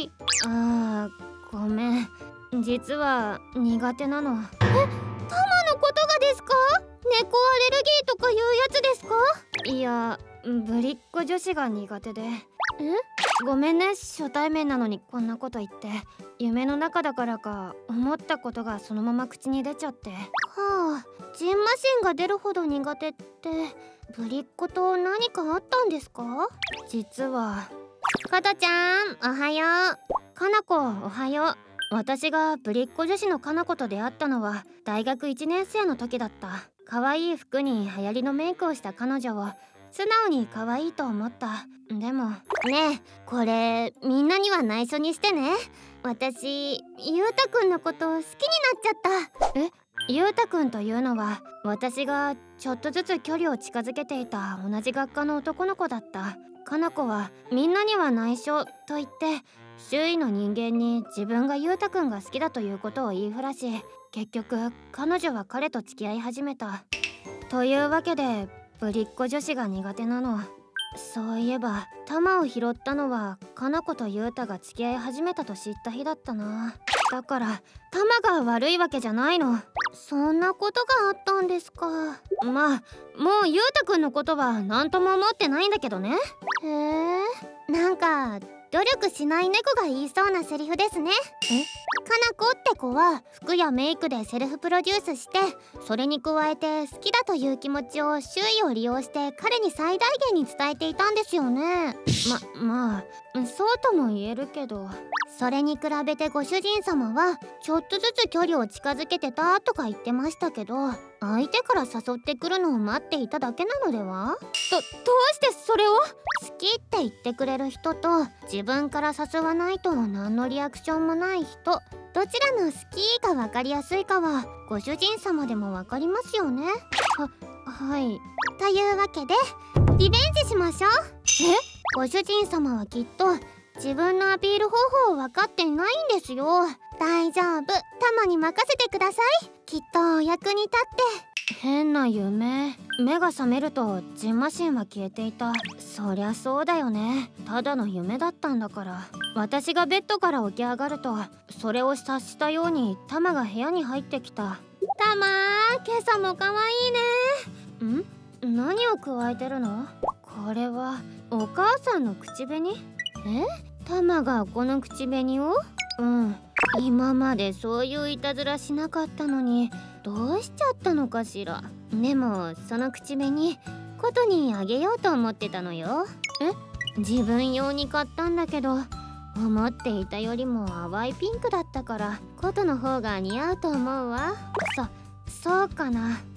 あー、ごめん。実は苦手なの。え、 タマのことがですか？猫アレルギーとかいうやつですか？ いや、ぶりっ子女子が苦手で。 え？ ごめんね、初対面なのにこんなこと言って。夢の中だからか思ったことがそのまま口に出ちゃって。 はあ、ジンマシンが出るほど苦手ってぶりっ子と何かあったんですか？ 実は。 コトちゃん、おはよう。 かなこ、おはよう。私がぶりっ子女子のかなこと出会ったのは大学いちねん生の時だった。可愛い服に流行りのメイクをした彼女を素直に可愛いと思った。でもねえ、これみんなには内緒にしてね。私、ゆうたくんのこと好きになっちゃった。 え、ゆうたくんというのは私がちょっとずつ距離を近づけていた同じ学科の男の子だった。かな子はみんなには内緒と言って周囲の人間に自分がゆうたくんが好きだということを言いふらし、結局彼女は彼と付き合い始めた。というわけでぶりっ子女子が苦手なの。そういえばタマを拾ったのはかな子とゆうたが付き合い始めたと知った日だったな。だからタマが悪いわけじゃないの。 そんなことがあったんですか。 まあもうゆうたくんのことは何とも思ってないんだけどね。 へえ、なんか努力しない猫が言いそうなセリフですね。 え？ かなこって子は服やメイクでセルフプロデュースして、それに加えて好きだという気持ちを周囲を利用して彼に最大限に伝えていたんですよね。 ま、まあそうとも言えるけど。 それに比べてご主人様はちょっとずつ距離を近づけてたとか言ってましたけど、相手から誘ってくるのを待っていただけなのでは？ ど、どうしてそれを？ 好きって言ってくれる人と自分から誘わないと何のリアクションもない人、どちらの好きが分かりやすいかはご主人様でも分かりますよね。 は、はい。 というわけでリベンジしましょう。 え？ ご主人様はきっと自分のアピール方法を分かっていないんですよ。大丈夫、タマに任せてください。きっとお役に立って。 変な夢。目が覚めるとジンマシンは消えていた。そりゃそうだよね。ただの夢だったんだから。私がベッドから起き上がるとそれを察したようにタマが部屋に入ってきた。 タマー、今朝も可愛いね。 ん？何を加えてるの？これはお母さんの口紅？え？タマがこの口紅を？うん。今までそういういたずらしなかったのにどうしちゃったのかしら。でもその口紅コトにあげようと思ってたのよ。え？自分用に買ったんだけど思っていたよりも淡いピンクだったからコトの方が似合うと思うわ。そ、そうかな。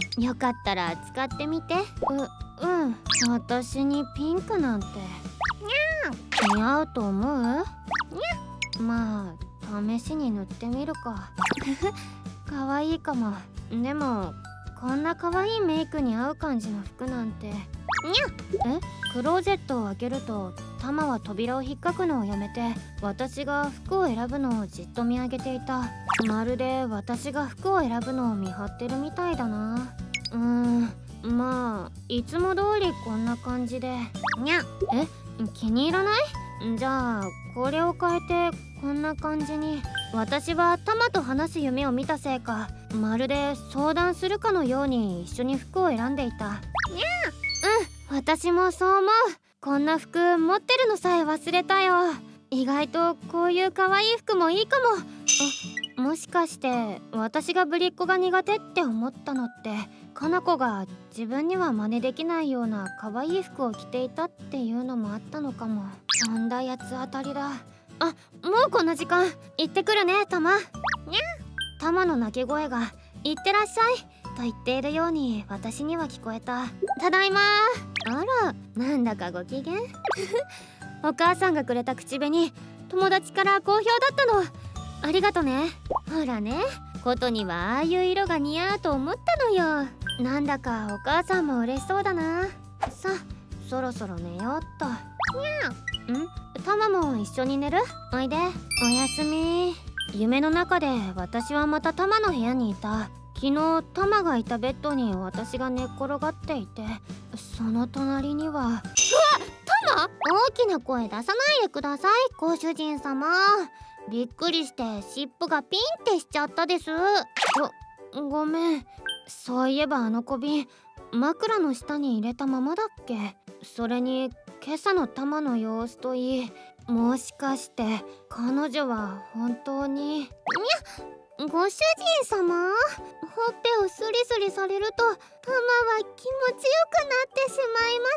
よかったら使ってみて。ううん私にピンクなんて似合うと思う？にゃまあ試しに塗ってみるか。かわいいかも。でもこんなかわいいメイクに合う感じの服なんて。にゃえクローゼットを開けるとタマは扉を引っかくのをやめて私が服を選ぶのをじっと見上げていた。まるで私が服を選ぶのを見張ってるみたいだな。うーんまあいつも通りこんな感じで。にゃえ気に入らない？じゃあこれを変えてこんな感じに。私はタマと話す夢を見たせいかまるで相談するかのように一緒に服を選んでいた。にゃうん私もそう思う。こんな服持ってるのさえ忘れたよ。意外とこういう可愛い服もいいかも。あもしかして私がぶりっ子が苦手って思ったのってかな子が自分には真似できないような可愛い服を着ていたっていうのもあったのかも。とんだやつ当たりだ。あもうこんな時間。行ってくるねタマ。にゃタマの鳴き声が「行ってらっしゃい」と言っているように私には聞こえた。ただいま。あらなんだかご機嫌。お母さんがくれた口紅友達から好評だったの。ありがとね。ほらねことにはああいう色が似合うと思ったのよ。なんだかお母さんも嬉しそうだな。さあそろそろ寝ようっと。にゃんタマも一緒に寝る？おいで。おやすみ。夢の中で私はまたタマの部屋にいた。昨日タマがいたベッドに私が寝っ転がっていてその隣には。うわタマ！ 大きな声出さないでくださいご主人様。びっくりして尻尾がピンってしちゃったです。 ごごめん。そういえばあの小瓶枕の下に入れたままだっけ。それに今朝のタマの様子といいもしかして彼女は本当に。にゃご主人様ほっぺをスリスリされるとタマは気持ちよくなってしまいます。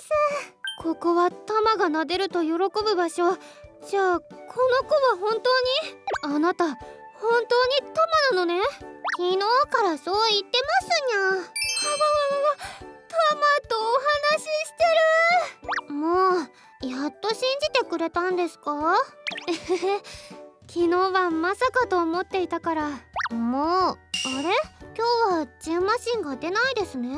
ここはタマが撫でると喜ぶ場所。じゃあこの子は本当にあなた本当にタマなのね。 昨日からそう言ってますにゃ。はわわわわタマとお話ししてる。もうやっと信じてくれたんですか？ 昨日はまさかと思っていたから。 もうあれ今日はジンマシンが出ないですね。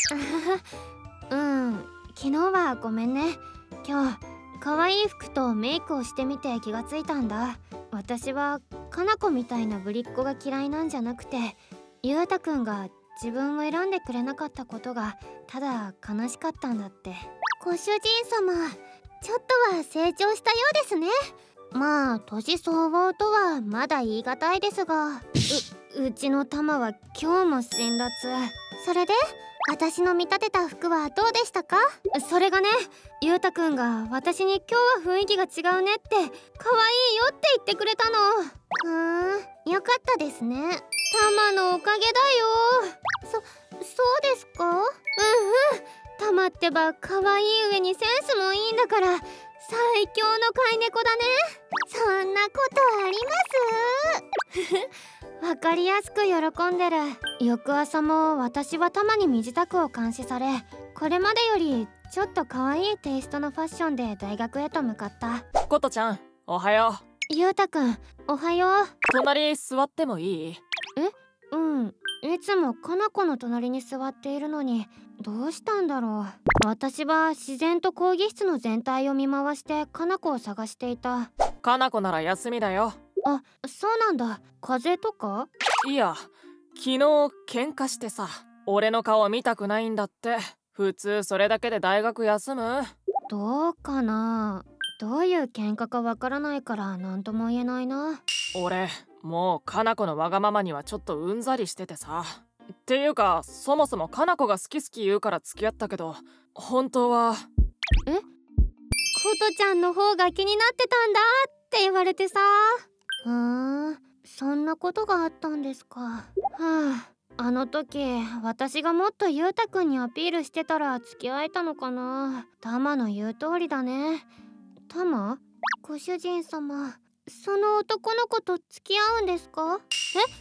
うん昨日はごめんね。今日可愛い服とメイクをしてみて気がついたんだ。私はかな子みたいなぶりっ子が嫌いなんじゃなくてゆうたくんが自分を選んでくれなかったことがただ悲しかったんだって。 ご主人様ちょっとは成長したようですね。まあ年相応とはまだ言い難いですが。 う、うちのタマは今日も辛辣。 それで私の見立てた服はどうでしたか？ それがねゆうたくんが私に今日は雰囲気が違うねって可愛いよって言ってくれたの。 ふーんよかったですね。 タマのおかげだよ。 そそうですか？うんうんタマってば可愛い上にセンスもいいんだから最強の飼い猫だね。 そんなことありますわかりやすく喜んでる。翌朝も私はタマに身支度を監視されこれまでよりちょっと可愛いテイストのファッションで大学へと向かった。 ことちゃんおはよう。ゆうたくんおはよう。 隣座ってもいい？ えうんいつもかな子の隣に座っているのにどうしたんだろう。私は自然と講義室の全体を見回してかな子を探していた。 かな子なら休みだよ。 あそうなんだ。風邪とか？ いや昨日喧嘩してさ俺の顔見たくないんだって。普通それだけで大学休む？ どうかな。どういう喧嘩かわからないから何とも言えないな。 俺もうかな子のわがままにはちょっとうんざりしててさ。っていうかそもそもかな子が好き好き言うから付き合ったけど本当は。 えことちゃんの方が気になってたんだって言われてさ。 ふーんそんなことがあったんですか。はああの時私がもっとゆうたくんにアピールしてたら付き合えたのかな。タマの言う通りだね。タマ？ ご主人様その男の子と付き合うんですか？ え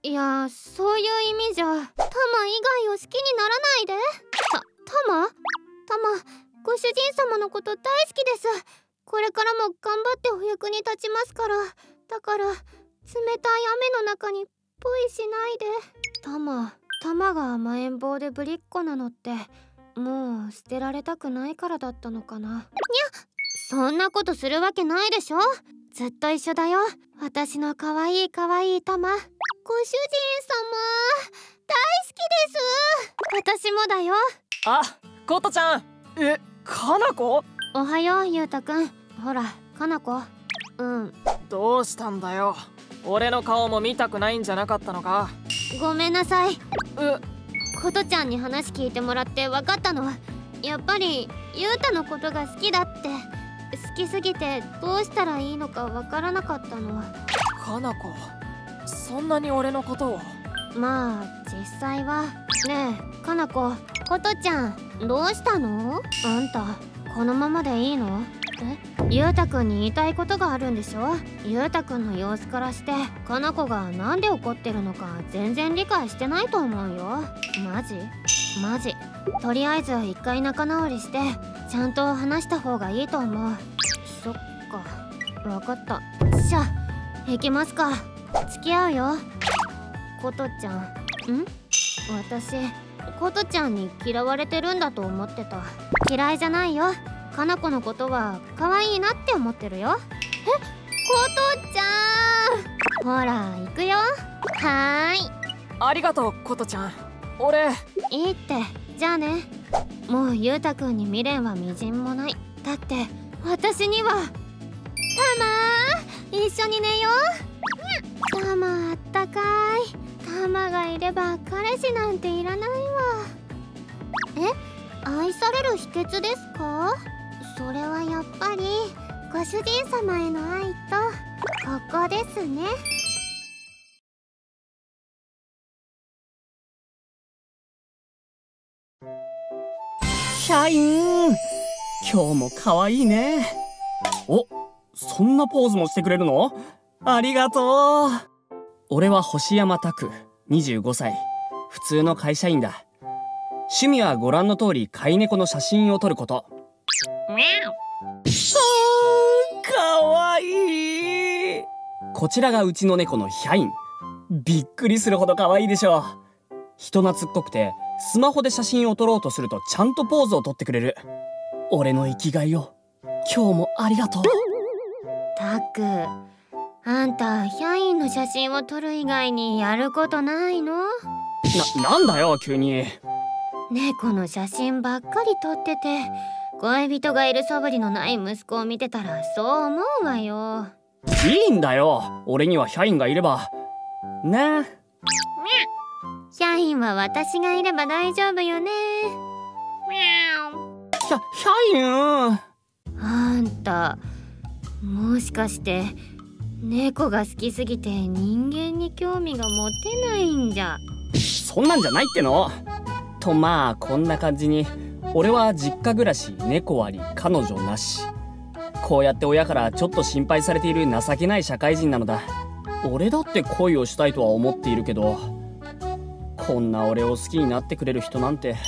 いや、そういう意味じゃタマ以外を好きにならないで。た、タマタマ、ご主人様のこと大好きです。これからも頑張ってお役に立ちますから。だから冷たい雨の中にポイしないで。タマ、タマが甘えん坊でぶりっ子なのってもう捨てられたくないからだったのかな。にゃっ、そんなことするわけないでしょ。ずっと一緒だよ、私のかわいいかわいいタマ。ご主人様大好きです。私もだよ。 あ、コトちゃん。え、カナコ？ おはよう、ゆうたくん。ほら、カナコ。うん。 どうしたんだよ。俺の顔も見たくないんじゃなかったのか。 ごめんなさい。 うコトちゃんに話聞いてもらって分かったの。やっぱりゆうたのことが好きだって。好きすぎてどうしたらいいのか分からなかったの。 カナコ、そんなに俺のことを。 まあ実際は。ねえカナコ、コトちゃんどうしたの？あんたこのままでいいの？え、ゆうたくんに言いたいことがあるんでしょ？ゆうたくんの様子からしてカナコがなんで怒ってるのか全然理解してないと思うよ。マジ？マジ。とりあえず一回仲直りしてちゃんと話した方がいいと思う。そっか、わかった。しゃ、行きますか。付き合うよ。コトちゃん。ん？私コトちゃんに嫌われてるんだと思ってた。嫌いじゃないよ。カナコのことは可愛いなって思ってるよ。え、コトちゃん、ほら行くよ。はーい。 ありがとう、コトちゃん。俺いいって。じゃあね。もうゆうたくんに未練はみじんもない。だって私には。タマー、一緒に寝よう。タマあったかい。タマがいれば彼氏なんていらないわ。え、愛される秘訣ですか？それはやっぱりご主人様への愛とここですね。 ヒャイン、今日も可愛いね。お、そんなポーズもしてくれるの？ありがとう。俺は星山拓、にじゅうごさい、普通の会社員だ。趣味はご覧の通り飼い猫の写真を撮ること。あー、かわいい。こちらがうちの猫のヒャイン。びっくりするほど可愛いでしょ。人懐っこくてスマホで写真を撮ろうとするとちゃんとポーズを撮ってくれる。俺の生きがいを今日もありがとう。 タク、あんたヒャインの写真を撮る以外にやることないの？ な、なんだよ急に。 猫の写真ばっかり撮ってて恋人がいる素振りのない息子を見てたらそう思うわよ。 いいんだよ、俺にはヒャインがいればね。 ヒャインは私がいれば大丈夫よね。 ヒャ、ヒャイン。 あんたもしかして猫が好きすぎて人間に興味が持てないんじゃ？ そんなんじゃないっての。とまあこんな感じに俺は実家暮らし、猫あり、彼女なし。こうやって親からちょっと心配されている情けない社会人なのだ。俺だって恋をしたいとは思っているけど、こんな俺を好きになってくれる人なんて。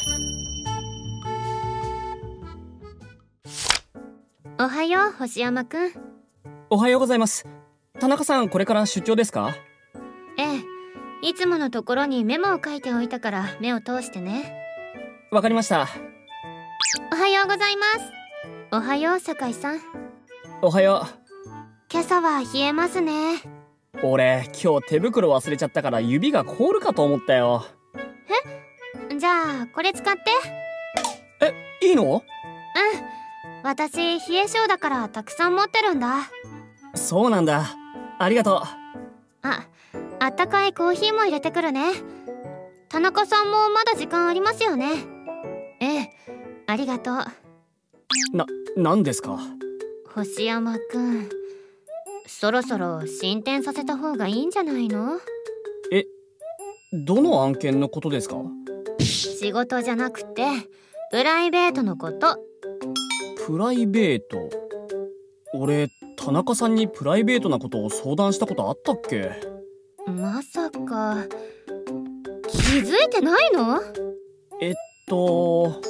おはよう星山くん。 おはようございます。田中さん、これから出張ですか？ ええ、いつものところにメモを書いておいたから目を通してね。 わかりました。 おはようございます。おはよう酒井さん。 おはよう。今朝は冷えますね。 俺今日手袋忘れちゃったから指が凍るかと思ったよ。 え？じゃあこれ使って。 え、いいの？ うん、私冷え性だからたくさん持ってるんだ。 そうなんだ、ありがとう。 あ、あったかいコーヒーも入れてくるね。田中さんもまだ時間ありますよね？ええ、ありがとう。 な、なんですか？ 星山くん、そろそろ進展させた方がいいんじゃないの？ え、どの案件のことですか？ 仕事じゃなくてプライベートのこと。 プライベート？俺田中さんにプライベートなことを相談したことあったっけ？ まさか気づいてないの？はえっと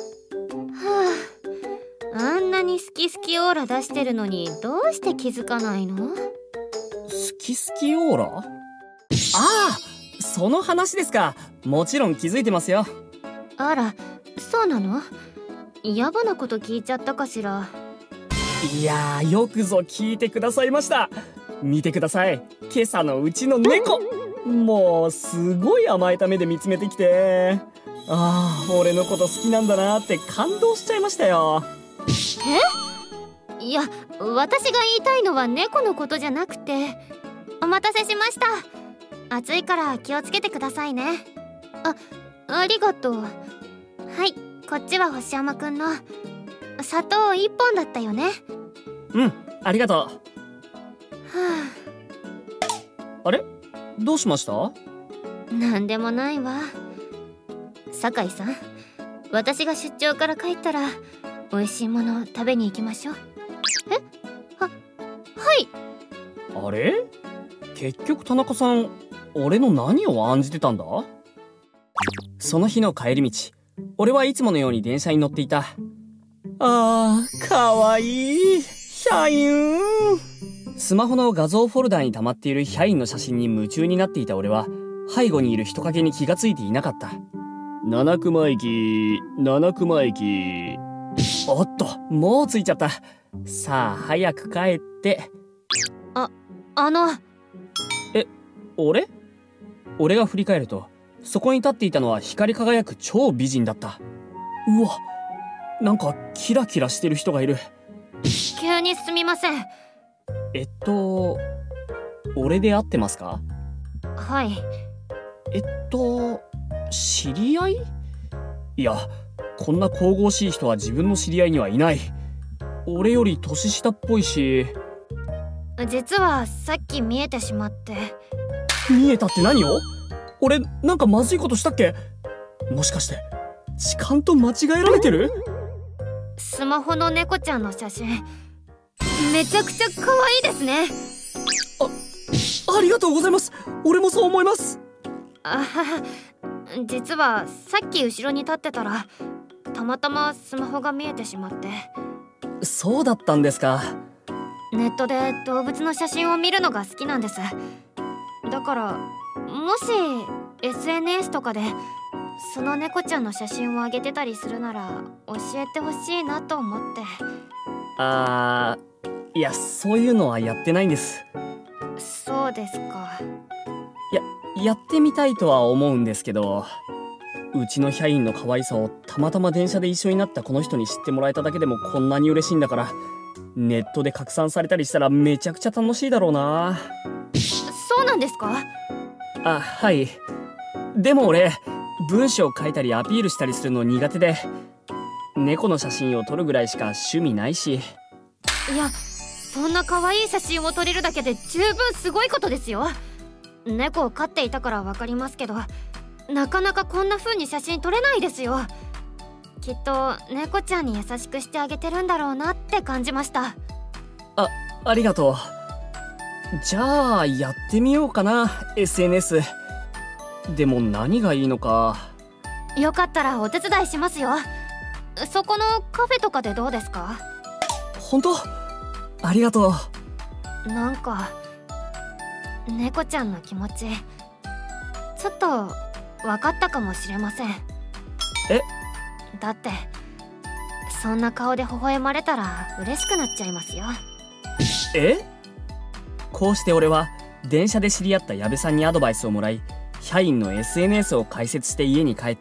あ、あんなに好き好きオーラ出してるのにどうして気づかないの？ 好き好きオーラ？ああ、その話ですか。もちろん気づいてますよ。 あら、そうなの？野暮なこと聞いちゃったかしら。 いやー、よくぞ聞いてくださいました。見てください、今朝のうちの猫。もうすごい甘えた目で見つめてきて、ああ、俺のこと好きなんだなって感動しちゃいましたよ。 え？いや、私が言いたいのは猫のことじゃなくて。お待たせしました。暑いから気をつけてくださいね。あ、ありがとう。はい、こっちは星山くんの。砂糖一本だったよね。 うん、ありがとう。はあ、 あれ、どうしました？ なんでもないわ。酒井さん、私が出張から帰ったら美味しいものを食べに行きましょう。え？は、はい。 あれ？結局田中さん、俺の何を案じてたんだ？その日の帰り道、俺はいつものように電車に乗っていた。あー、かわいいヒャイン。スマホの画像フォルダーに溜まっているヒャインの写真に夢中になっていた俺は、背後にいる人影に気がついていなかった。 七熊駅、七熊駅。 おっと、もう着いちゃった。さあ、早く帰って。 あ、あの。 え、俺？俺が振り返ると、そこに立っていたのは光り輝く超美人だった。うわ、なんかキラキラしてる人がいる。 急にすみません。 えっと、俺で合ってますか？ はい。 えっと、知り合い？いや、こんな神々しい人は自分の知り合いにはいない。俺より年下っぽいし。 実はさっき見えてしまって。 見えたって何を？俺なんかまずいことしたっけ？もしかして痴漢と間違えられてる？ スマホの猫ちゃんの写真めちゃくちゃ可愛いですね。 あ、ありがとうございます。俺もそう思います。 あはは、実はさっき後ろに立ってたらたまたまスマホが見えてしまって。 そうだったんですか。 ネットで動物の写真を見るのが好きなんです。だからもし エスエヌエス とかでその猫ちゃんの写真をあげてたりするなら教えてほしいなと思って。 あー、いや、そういうのはやってないんです。 そうですか。 や、やってみたいとは思うんですけど、うちのヒャインの可愛さをたまたま電車で一緒になったこの人に知ってもらえただけでもこんなに嬉しいんだから、ネットで拡散されたりしたらめちゃくちゃ楽しいだろうな。 そうなんですか？ あ、はい。でも俺、文章書いたりアピールしたりするの苦手で、猫の写真を撮るぐらいしか趣味ないし。 いや、そんな可愛い写真を撮れるだけで十分すごいことですよ。猫を飼っていたからわかりますけど、なかなかこんな風に写真撮れないですよ。きっと猫ちゃんに優しくしてあげてるんだろうなって感じました。 あ、ありがとう。じゃあやってみようかな、 エスエヌエス。 でも何がいいのか。 よかったらお手伝いしますよ。そこのカフェとかでどうですか？ 本当？ありがとう。 なんか猫ちゃんの気持ちちょっと分かったかもしれません。 え？ だってそんな顔で微笑まれたら嬉しくなっちゃいますよ。 え？こうして俺は電車で知り合った矢部さんにアドバイスをもらい、ヒャインの エスエヌエス を開設して家に帰った。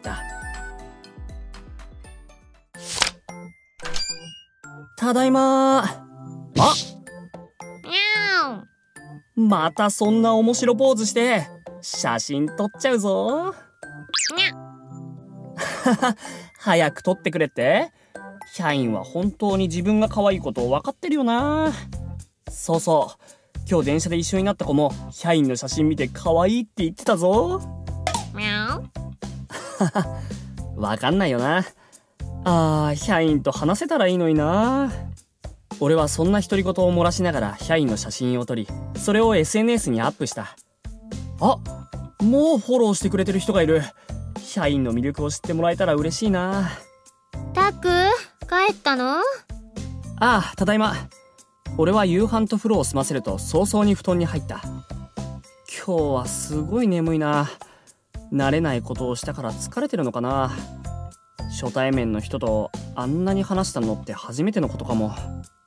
ただいまー。あ、 にゃー。 またそんな面白ポーズして写真撮っちゃうぞ。 にゃ早く撮ってくれって。ヒャインは本当に自分が可愛いことを分かってるよな。そうそう、今日電車で一緒になった子もヒャインの写真見て可愛いって言ってたぞ。 みゃうわかんないよな。あー、ヒャインと話せたらいいのにな。俺はそんな独り言を漏らしながらヒャインの写真を撮り、それを エスエヌエス にアップした。 あ、もうフォローしてくれてる人がいる。社員の魅力を知ってもらえたら嬉しいな。 タク、帰ったの？ ああ、ただいま。俺は夕飯と風呂を済ませると早々に布団に入った。今日はすごい眠いな。慣れないことをしたから疲れてるのかな。初対面の人とあんなに話したのって初めてのことかも。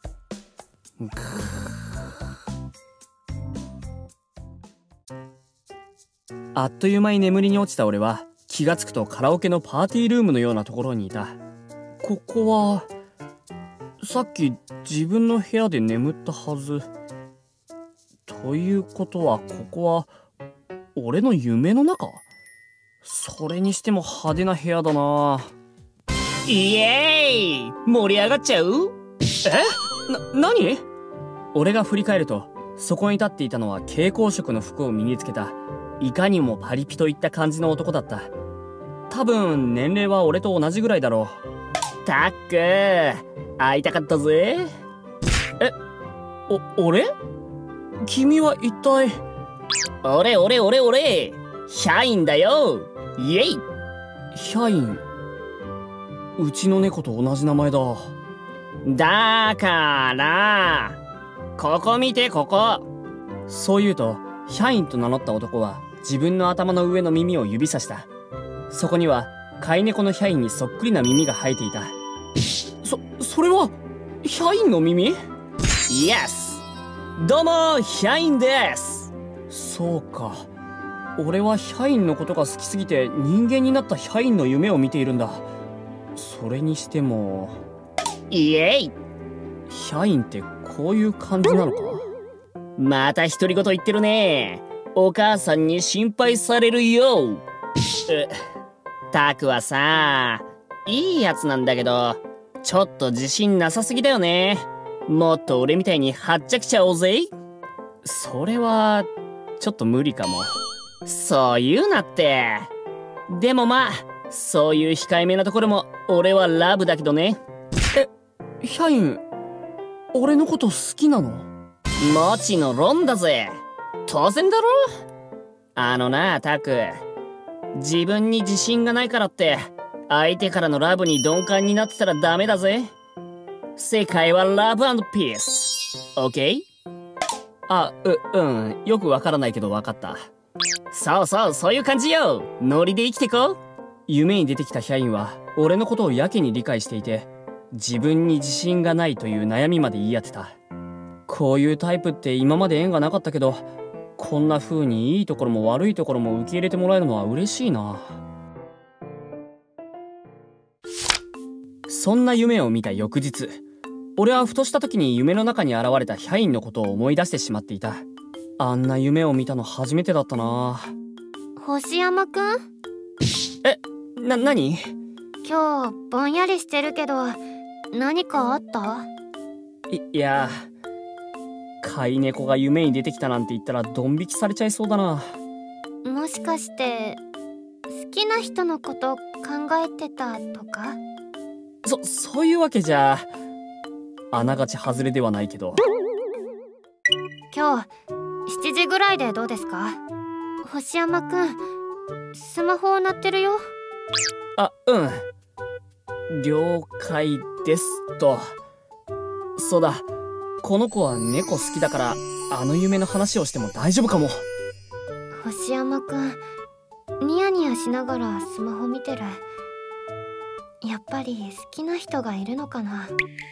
あっという間に眠りに落ちた俺は気がつくとカラオケのパーティールームのようなところにいた。ここはさっき自分の部屋で眠ったはず。ということはここは俺の夢の中？それにしても派手な部屋だな。イエーイ！盛り上がっちゃう？え？な、何？俺が振り返るとそこに立っていたのは蛍光色の服を身につけたいかにもパリピといった感じの男だった。多分年齢は俺と同じぐらいだろう。タック、会いたかったぜ。え、お、俺？君は一体？俺俺俺俺社員だよ。イエイ。社員？うちの猫と同じ名前だ。だからここ見て、ここ。そう言うと社員と名乗った男は自分の頭の上の耳を指さした。そこには飼い猫の社員にそっくりな耳が生えていた。そ、それは社員の耳？イエス。どうも社員です。そうか、俺は社員のことが好きすぎて人間になった社員の夢を見ているんだ。それにしてもイエイ。社員ってこういう感じなのか？また独り言言ってるね。お母さんに心配されるよ。え、タクはさ、いいやつなんだけどちょっと自信なさすぎだよね。もっと俺みたいにはっちゃきちゃおうぜ。それはちょっと無理かも。そう言うなって。でもまあそういう控えめなところも俺はラブだけどね。え、社員、俺のこと好きなの？もちのろんだぜ。当然だろ。あのなタク、自分に自信がないからって相手からのラブに鈍感になってたらダメだぜ。世界はラブ&ピース。オッケー？あ、う、うん、よくわからないけどわかった。そうそう、そういう感じよ。ノリで生きてこう。夢に出てきた社員は俺のことをやけに理解していて、自分に自信がないという悩みまで言い当てた。こういうタイプって今まで縁がなかったけど、こんな風にいいところも悪いところも受け入れてもらえるのは嬉しいな。そんな夢を見た翌日、俺はふとした時に夢の中に現れた社員のことを思い出してしまっていた。あんな夢を見たの初めてだったな。 星山くん？ え、な、何？ 今日ぼんやりしてるけど何かあった？ い、いや、飼い猫が夢に出てきたなんて言ったらドン引きされちゃいそうだな。 もしかして好きな人のこと考えてたとか？ そ、そういうわけじゃ、あながち外れではないけど。 今日しちじぐらいでどうですか？星山くん、スマホ鳴ってるよ。 あ、うん。了解ですと。そうだ、この子は猫好きだからあの夢の話をしても大丈夫かも。 星山くん、ニヤニヤしながらスマホ見てる。やっぱり好きな人がいるのかな。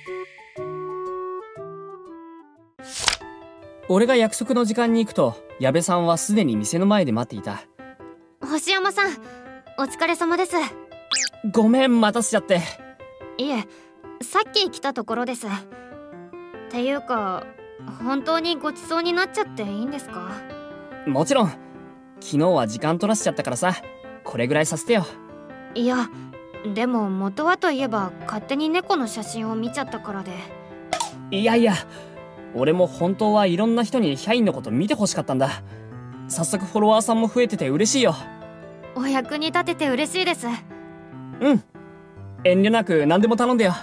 俺が約束の時間に行くと矢部さんはすでに店の前で待っていた。 星山さん、お疲れ様です。 ごめん、待たせちゃって。 いえ、さっき来たところです。っていうか、本当にごちそうになっちゃっていいんですか？ もちろん。昨日は時間取らせちゃったからさ、これぐらいさせてよ。 いや、でも元はといえば勝手に猫の写真を見ちゃったからで。 いやいや、俺も本当はいろんな人に社員のこと見てほしかったんだ。早速フォロワーさんも増えてて嬉しいよ。 お役に立てて嬉しいです。 うん、遠慮なく何でも頼んでよ。 はい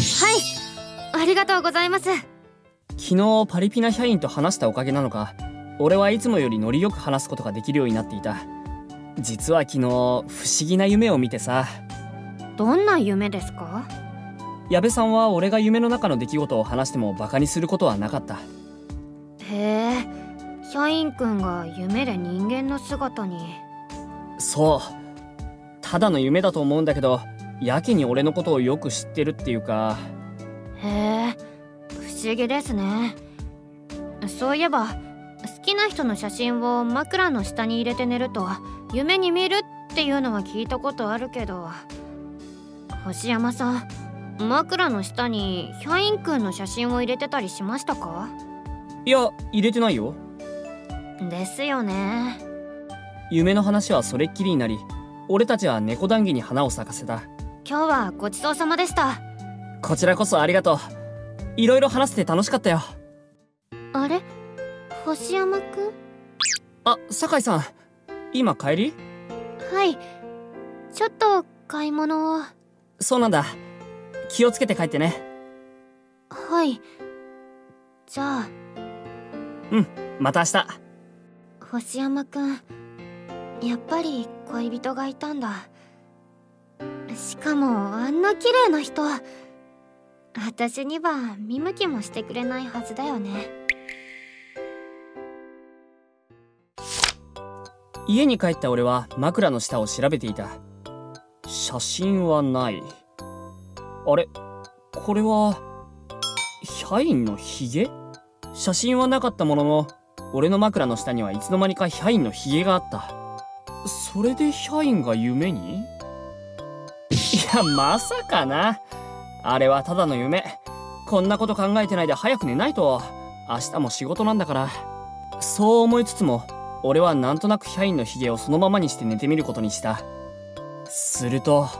、ありがとうございます。 昨日パリピな社員と話したおかげなのか、 俺はいつもよりノリよく話すことができるようになっていた。実は昨日不思議な夢を見てさ。 どんな夢ですか？ 矢部さんは俺が夢の中の出来事を話してもバカにすることはなかった。 へえ、ヒャイン君が夢で人間の姿に。 そう、ただの夢だと思うんだけど、やけに俺のことをよく知ってるっていうか。 へえ、不思議ですね。そういえば好きな人の写真を枕の下に入れて寝ると夢に見るっていうのは聞いたことあるけど、星山さん、枕の下にヒャイン君の写真を入れてたりしましたか？ いや、入れてないよ。 ですよね。 夢の話はそれっきりになり、俺たちは猫談義に花を咲かせた。 今日はごちそうさまでした。 こちらこそありがとう。いろいろ話せて楽しかったよ。 あれ、星山くん？ あ、酒井さん、今帰り？ はい、ちょっと買い物を。 そうなんだ。気をつけて帰ってね。 はい、じゃあ。 うん、また明日。 星山くん、やっぱり恋人がいたんだ。しかもあんな綺麗な人、私には見向きもしてくれないはずだよね。 家に帰った俺は枕の下を調べていた。写真はない。あれ、これはヒャインのヒゲ？写真はなかったものの、俺の枕の下にはいつの間にかヒャインのヒゲがあった。それでヒャインが夢に？いや、まさかな。あれはただの夢。こんなこと考えてないで早く寝ないと。明日も仕事なんだから。そう思いつつも、俺はなんとなくヒャインのヒゲをそのままにして寝てみることにした。すると、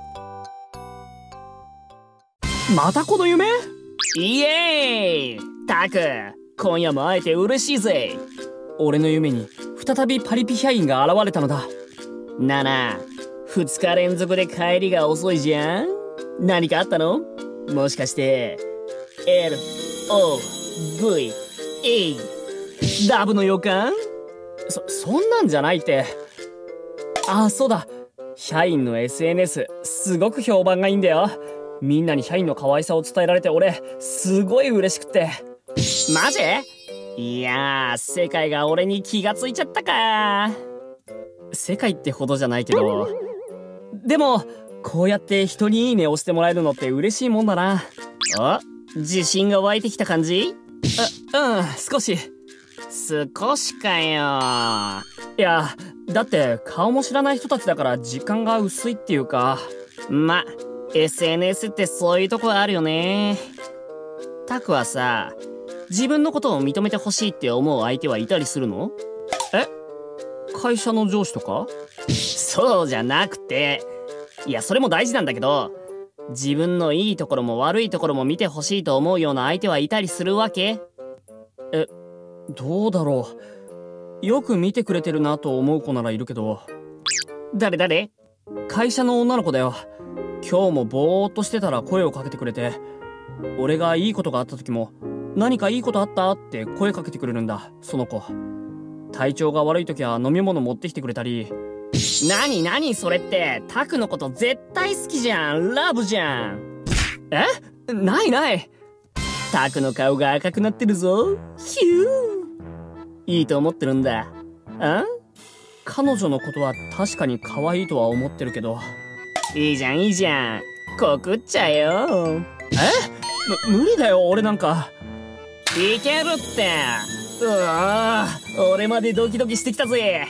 またこの夢？イエーイ！タク、今夜も会えて嬉しいぜ。俺の夢に再びパリピヒャインが現れたのだ。なな、ふつか連続で帰りが遅いじゃん？何かあったの？もしかして エル オー ブイ イー ダブの予感？そ、そんなんじゃないって。あ、そうだ。ヒャインの エスエヌエス すごく評判がいいんだよ。みんなにヒャインの可愛さを伝えられて俺すごい嬉しくって。マジ？いやー、世界が俺に気がついちゃったか。世界ってほどじゃないけど、でもこうやって人にいいねをしてもらえるのって嬉しいもんだな。あ、自信が湧いてきた感じ？あ、うん、少し。少しかよ。いや、だって顔も知らない人たちだから実感が薄いっていうか。ま、エスエヌエス ってそういうとこあるよね。タクはさ、自分のことを認めてほしいって思う相手はいたりするの？え？会社の上司とか？そうじゃなくて、いやそれも大事なんだけど、自分のいいところも悪いところも見てほしいと思うような相手はいたりするわけ？え、どうだろう。よく見てくれてるなと思う子ならいるけど。誰誰？会社の女の子だよ。今日もぼーっとしてたら声をかけてくれて、俺がいいことがあった時も何かいいことあったって声かけてくれるんだ、その子。体調が悪い時は飲み物持ってきてくれたり。なになにそれって、タクのこと絶対好きじゃん、ラブじゃん。え？ないない。タクの顔が赤くなってるぞ。ヒュー。いいと思ってるんだ。あ？彼女のことは確かに可愛いとは思ってるけど。いいじゃんいいじゃん。告っちゃえよ。え？む、無理だよ俺なんか。いけるって。うわぁ、俺までドキドキしてきたぜ。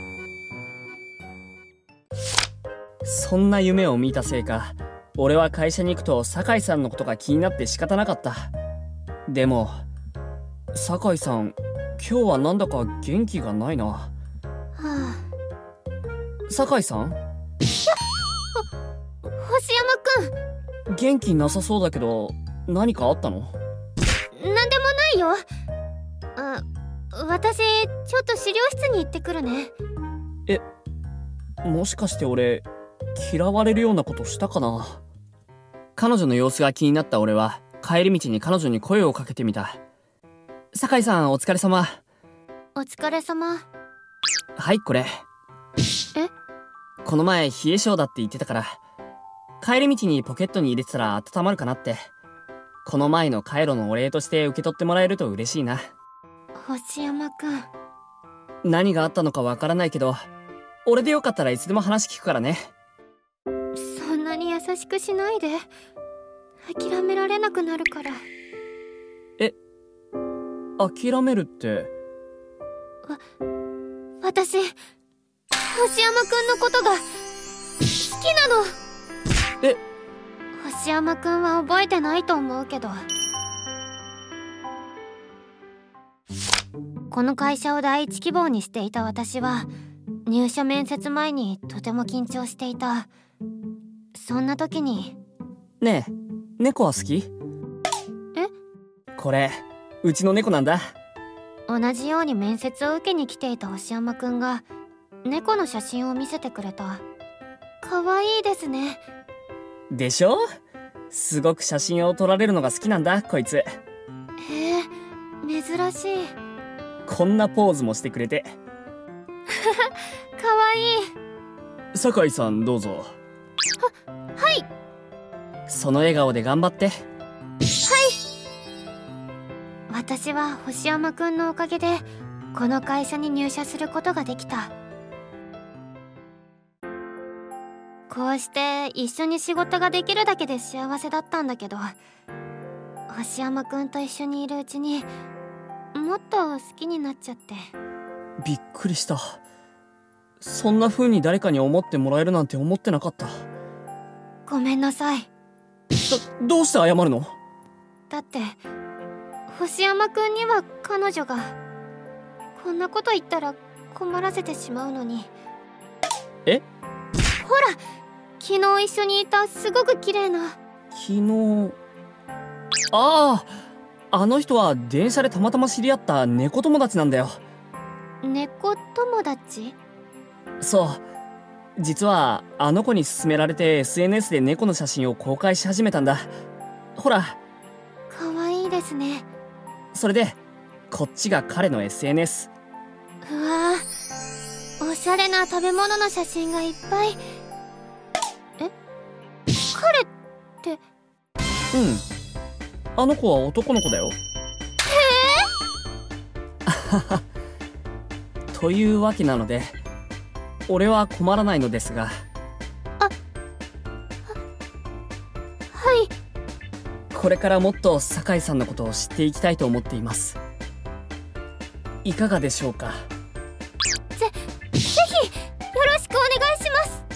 そんな夢を見たせいか、俺は会社に行くと酒井さんのことが気になって仕方なかった。でも酒井さん、今日はなんだか元気がないな。はあ、 酒井さん？ 星山くん、 元気なさそうだけど何かあったの？ なんでもないよ。あ、私ちょっと資料室に行ってくるね。 え、もしかして俺嫌われるようなことしたかな。彼女の様子が気になった俺は帰り道に彼女に声をかけてみた。酒井さんお疲れ様。 お疲れ様。 はい、これ。 え？ この前冷え性だって言ってたから、帰り道にポケットに入れてたら温まるかなって。この前のカイロのお礼として受け取ってもらえると嬉しいな。 星山くん。 何があったのかわからないけど、俺でよかったらいつでも話聞くからね。 そんなに優しくしないで。諦められなくなるから。 え、諦めるって。 わ、私、星山くんのことが好きなの。 え、 星山くんは覚えてないと思うけど、この会社を第一希望にしていた私は入社面接前にとても緊張していた。そんな時に。 ねえ、猫は好き？ え？ これうちの猫なんだ。 同じように面接を受けに来ていた星山くんが猫の写真を見せてくれた。可愛いですね。 でしょ？すごく写真を撮られるのが好きなんだこいつ。 へえ、珍しい。 こんなポーズもしてくれて。 可愛い。 酒井さんどうぞ。 は、はい。 その笑顔で頑張って。はい。 私は星山くんのおかげでこの会社に入社することができた。こうして一緒に仕事ができるだけで幸せだったんだけど、星山くんと一緒にいるうちにもっと好きになっちゃって。 びっくりした。そんな風に誰かに思ってもらえるなんて思ってなかった。 ごめんなさい。 ど、どうして謝るの？ だって星山くんには彼女が。こんなこと言ったら困らせてしまうのに。 え？ ほら、昨日一緒にいたすごく綺麗な。 昨日、ああ、あの人は電車でたまたま知り合った猫友達なんだよ。 猫友達？ そう、実はあの子に勧められて エスエヌエス で猫の写真を公開し始めたんだ。ほら。 可愛いですね。 それでこっちが彼の エスエヌエス。 うわー、おしゃれな食べ物の写真がいっぱい。え？彼って？ うん、あの子は男の子だよ。へえ。というわけなので俺は困らないのですが。 あ、は、はい。 これからもっと酒井さんのことを知っていきたいと思っています。いかがでしょうか？ ぜ、ぜひよろしくお願いします。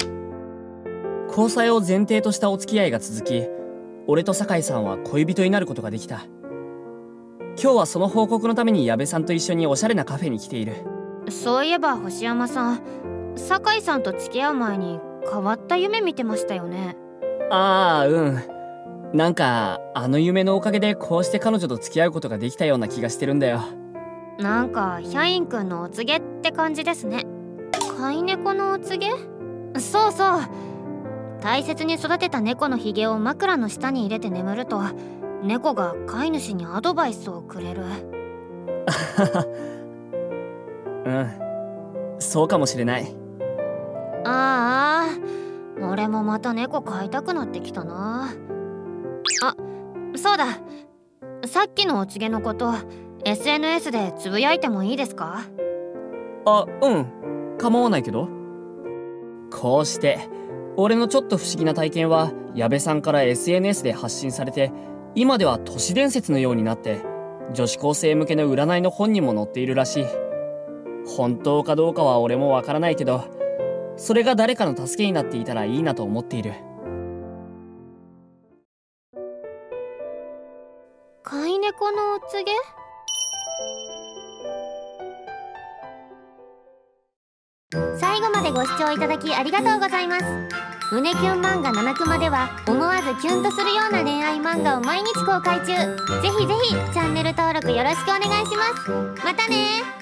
交際を前提としたお付き合いが続き、俺と酒井さんは恋人になることができた。今日はその報告のために矢部さんと一緒におしゃれなカフェに来ている。 そういえば星山さん、酒井さんと付き合う前に変わった夢見てましたよね。 ああ、うん。なんかあの夢のおかげでこうして彼女と付き合うことができたような気がしてるんだよ。 なんかヒャインくんのお告げって感じですね。飼い猫のお告げ？そうそう、大切に育てた猫のひげを枕の下に入れて眠ると猫が飼い主にアドバイスをくれる。 うん、そうかもしれない。 ああ、俺もまた猫飼いたくなってきたな。あ、そうだ、さっきのお告げのこと エスエヌエス でつぶやいてもいいですか？ あ、うん、構わないけど。こうして俺のちょっと不思議な体験は矢部さんから エスエヌエス で発信されて、今では都市伝説のようになって女子高生向けの占いの本にも載っているらしい。本当かどうかは俺もわからないけど、それが誰かの助けになっていたらいいなと思っている。 飼い猫のお告げ？最後までご視聴いただきありがとうございます。胸キュン漫画ななクマでは思わずキュンとするような恋愛漫画を毎日公開中。ぜひぜひチャンネル登録よろしくお願いします。またねー。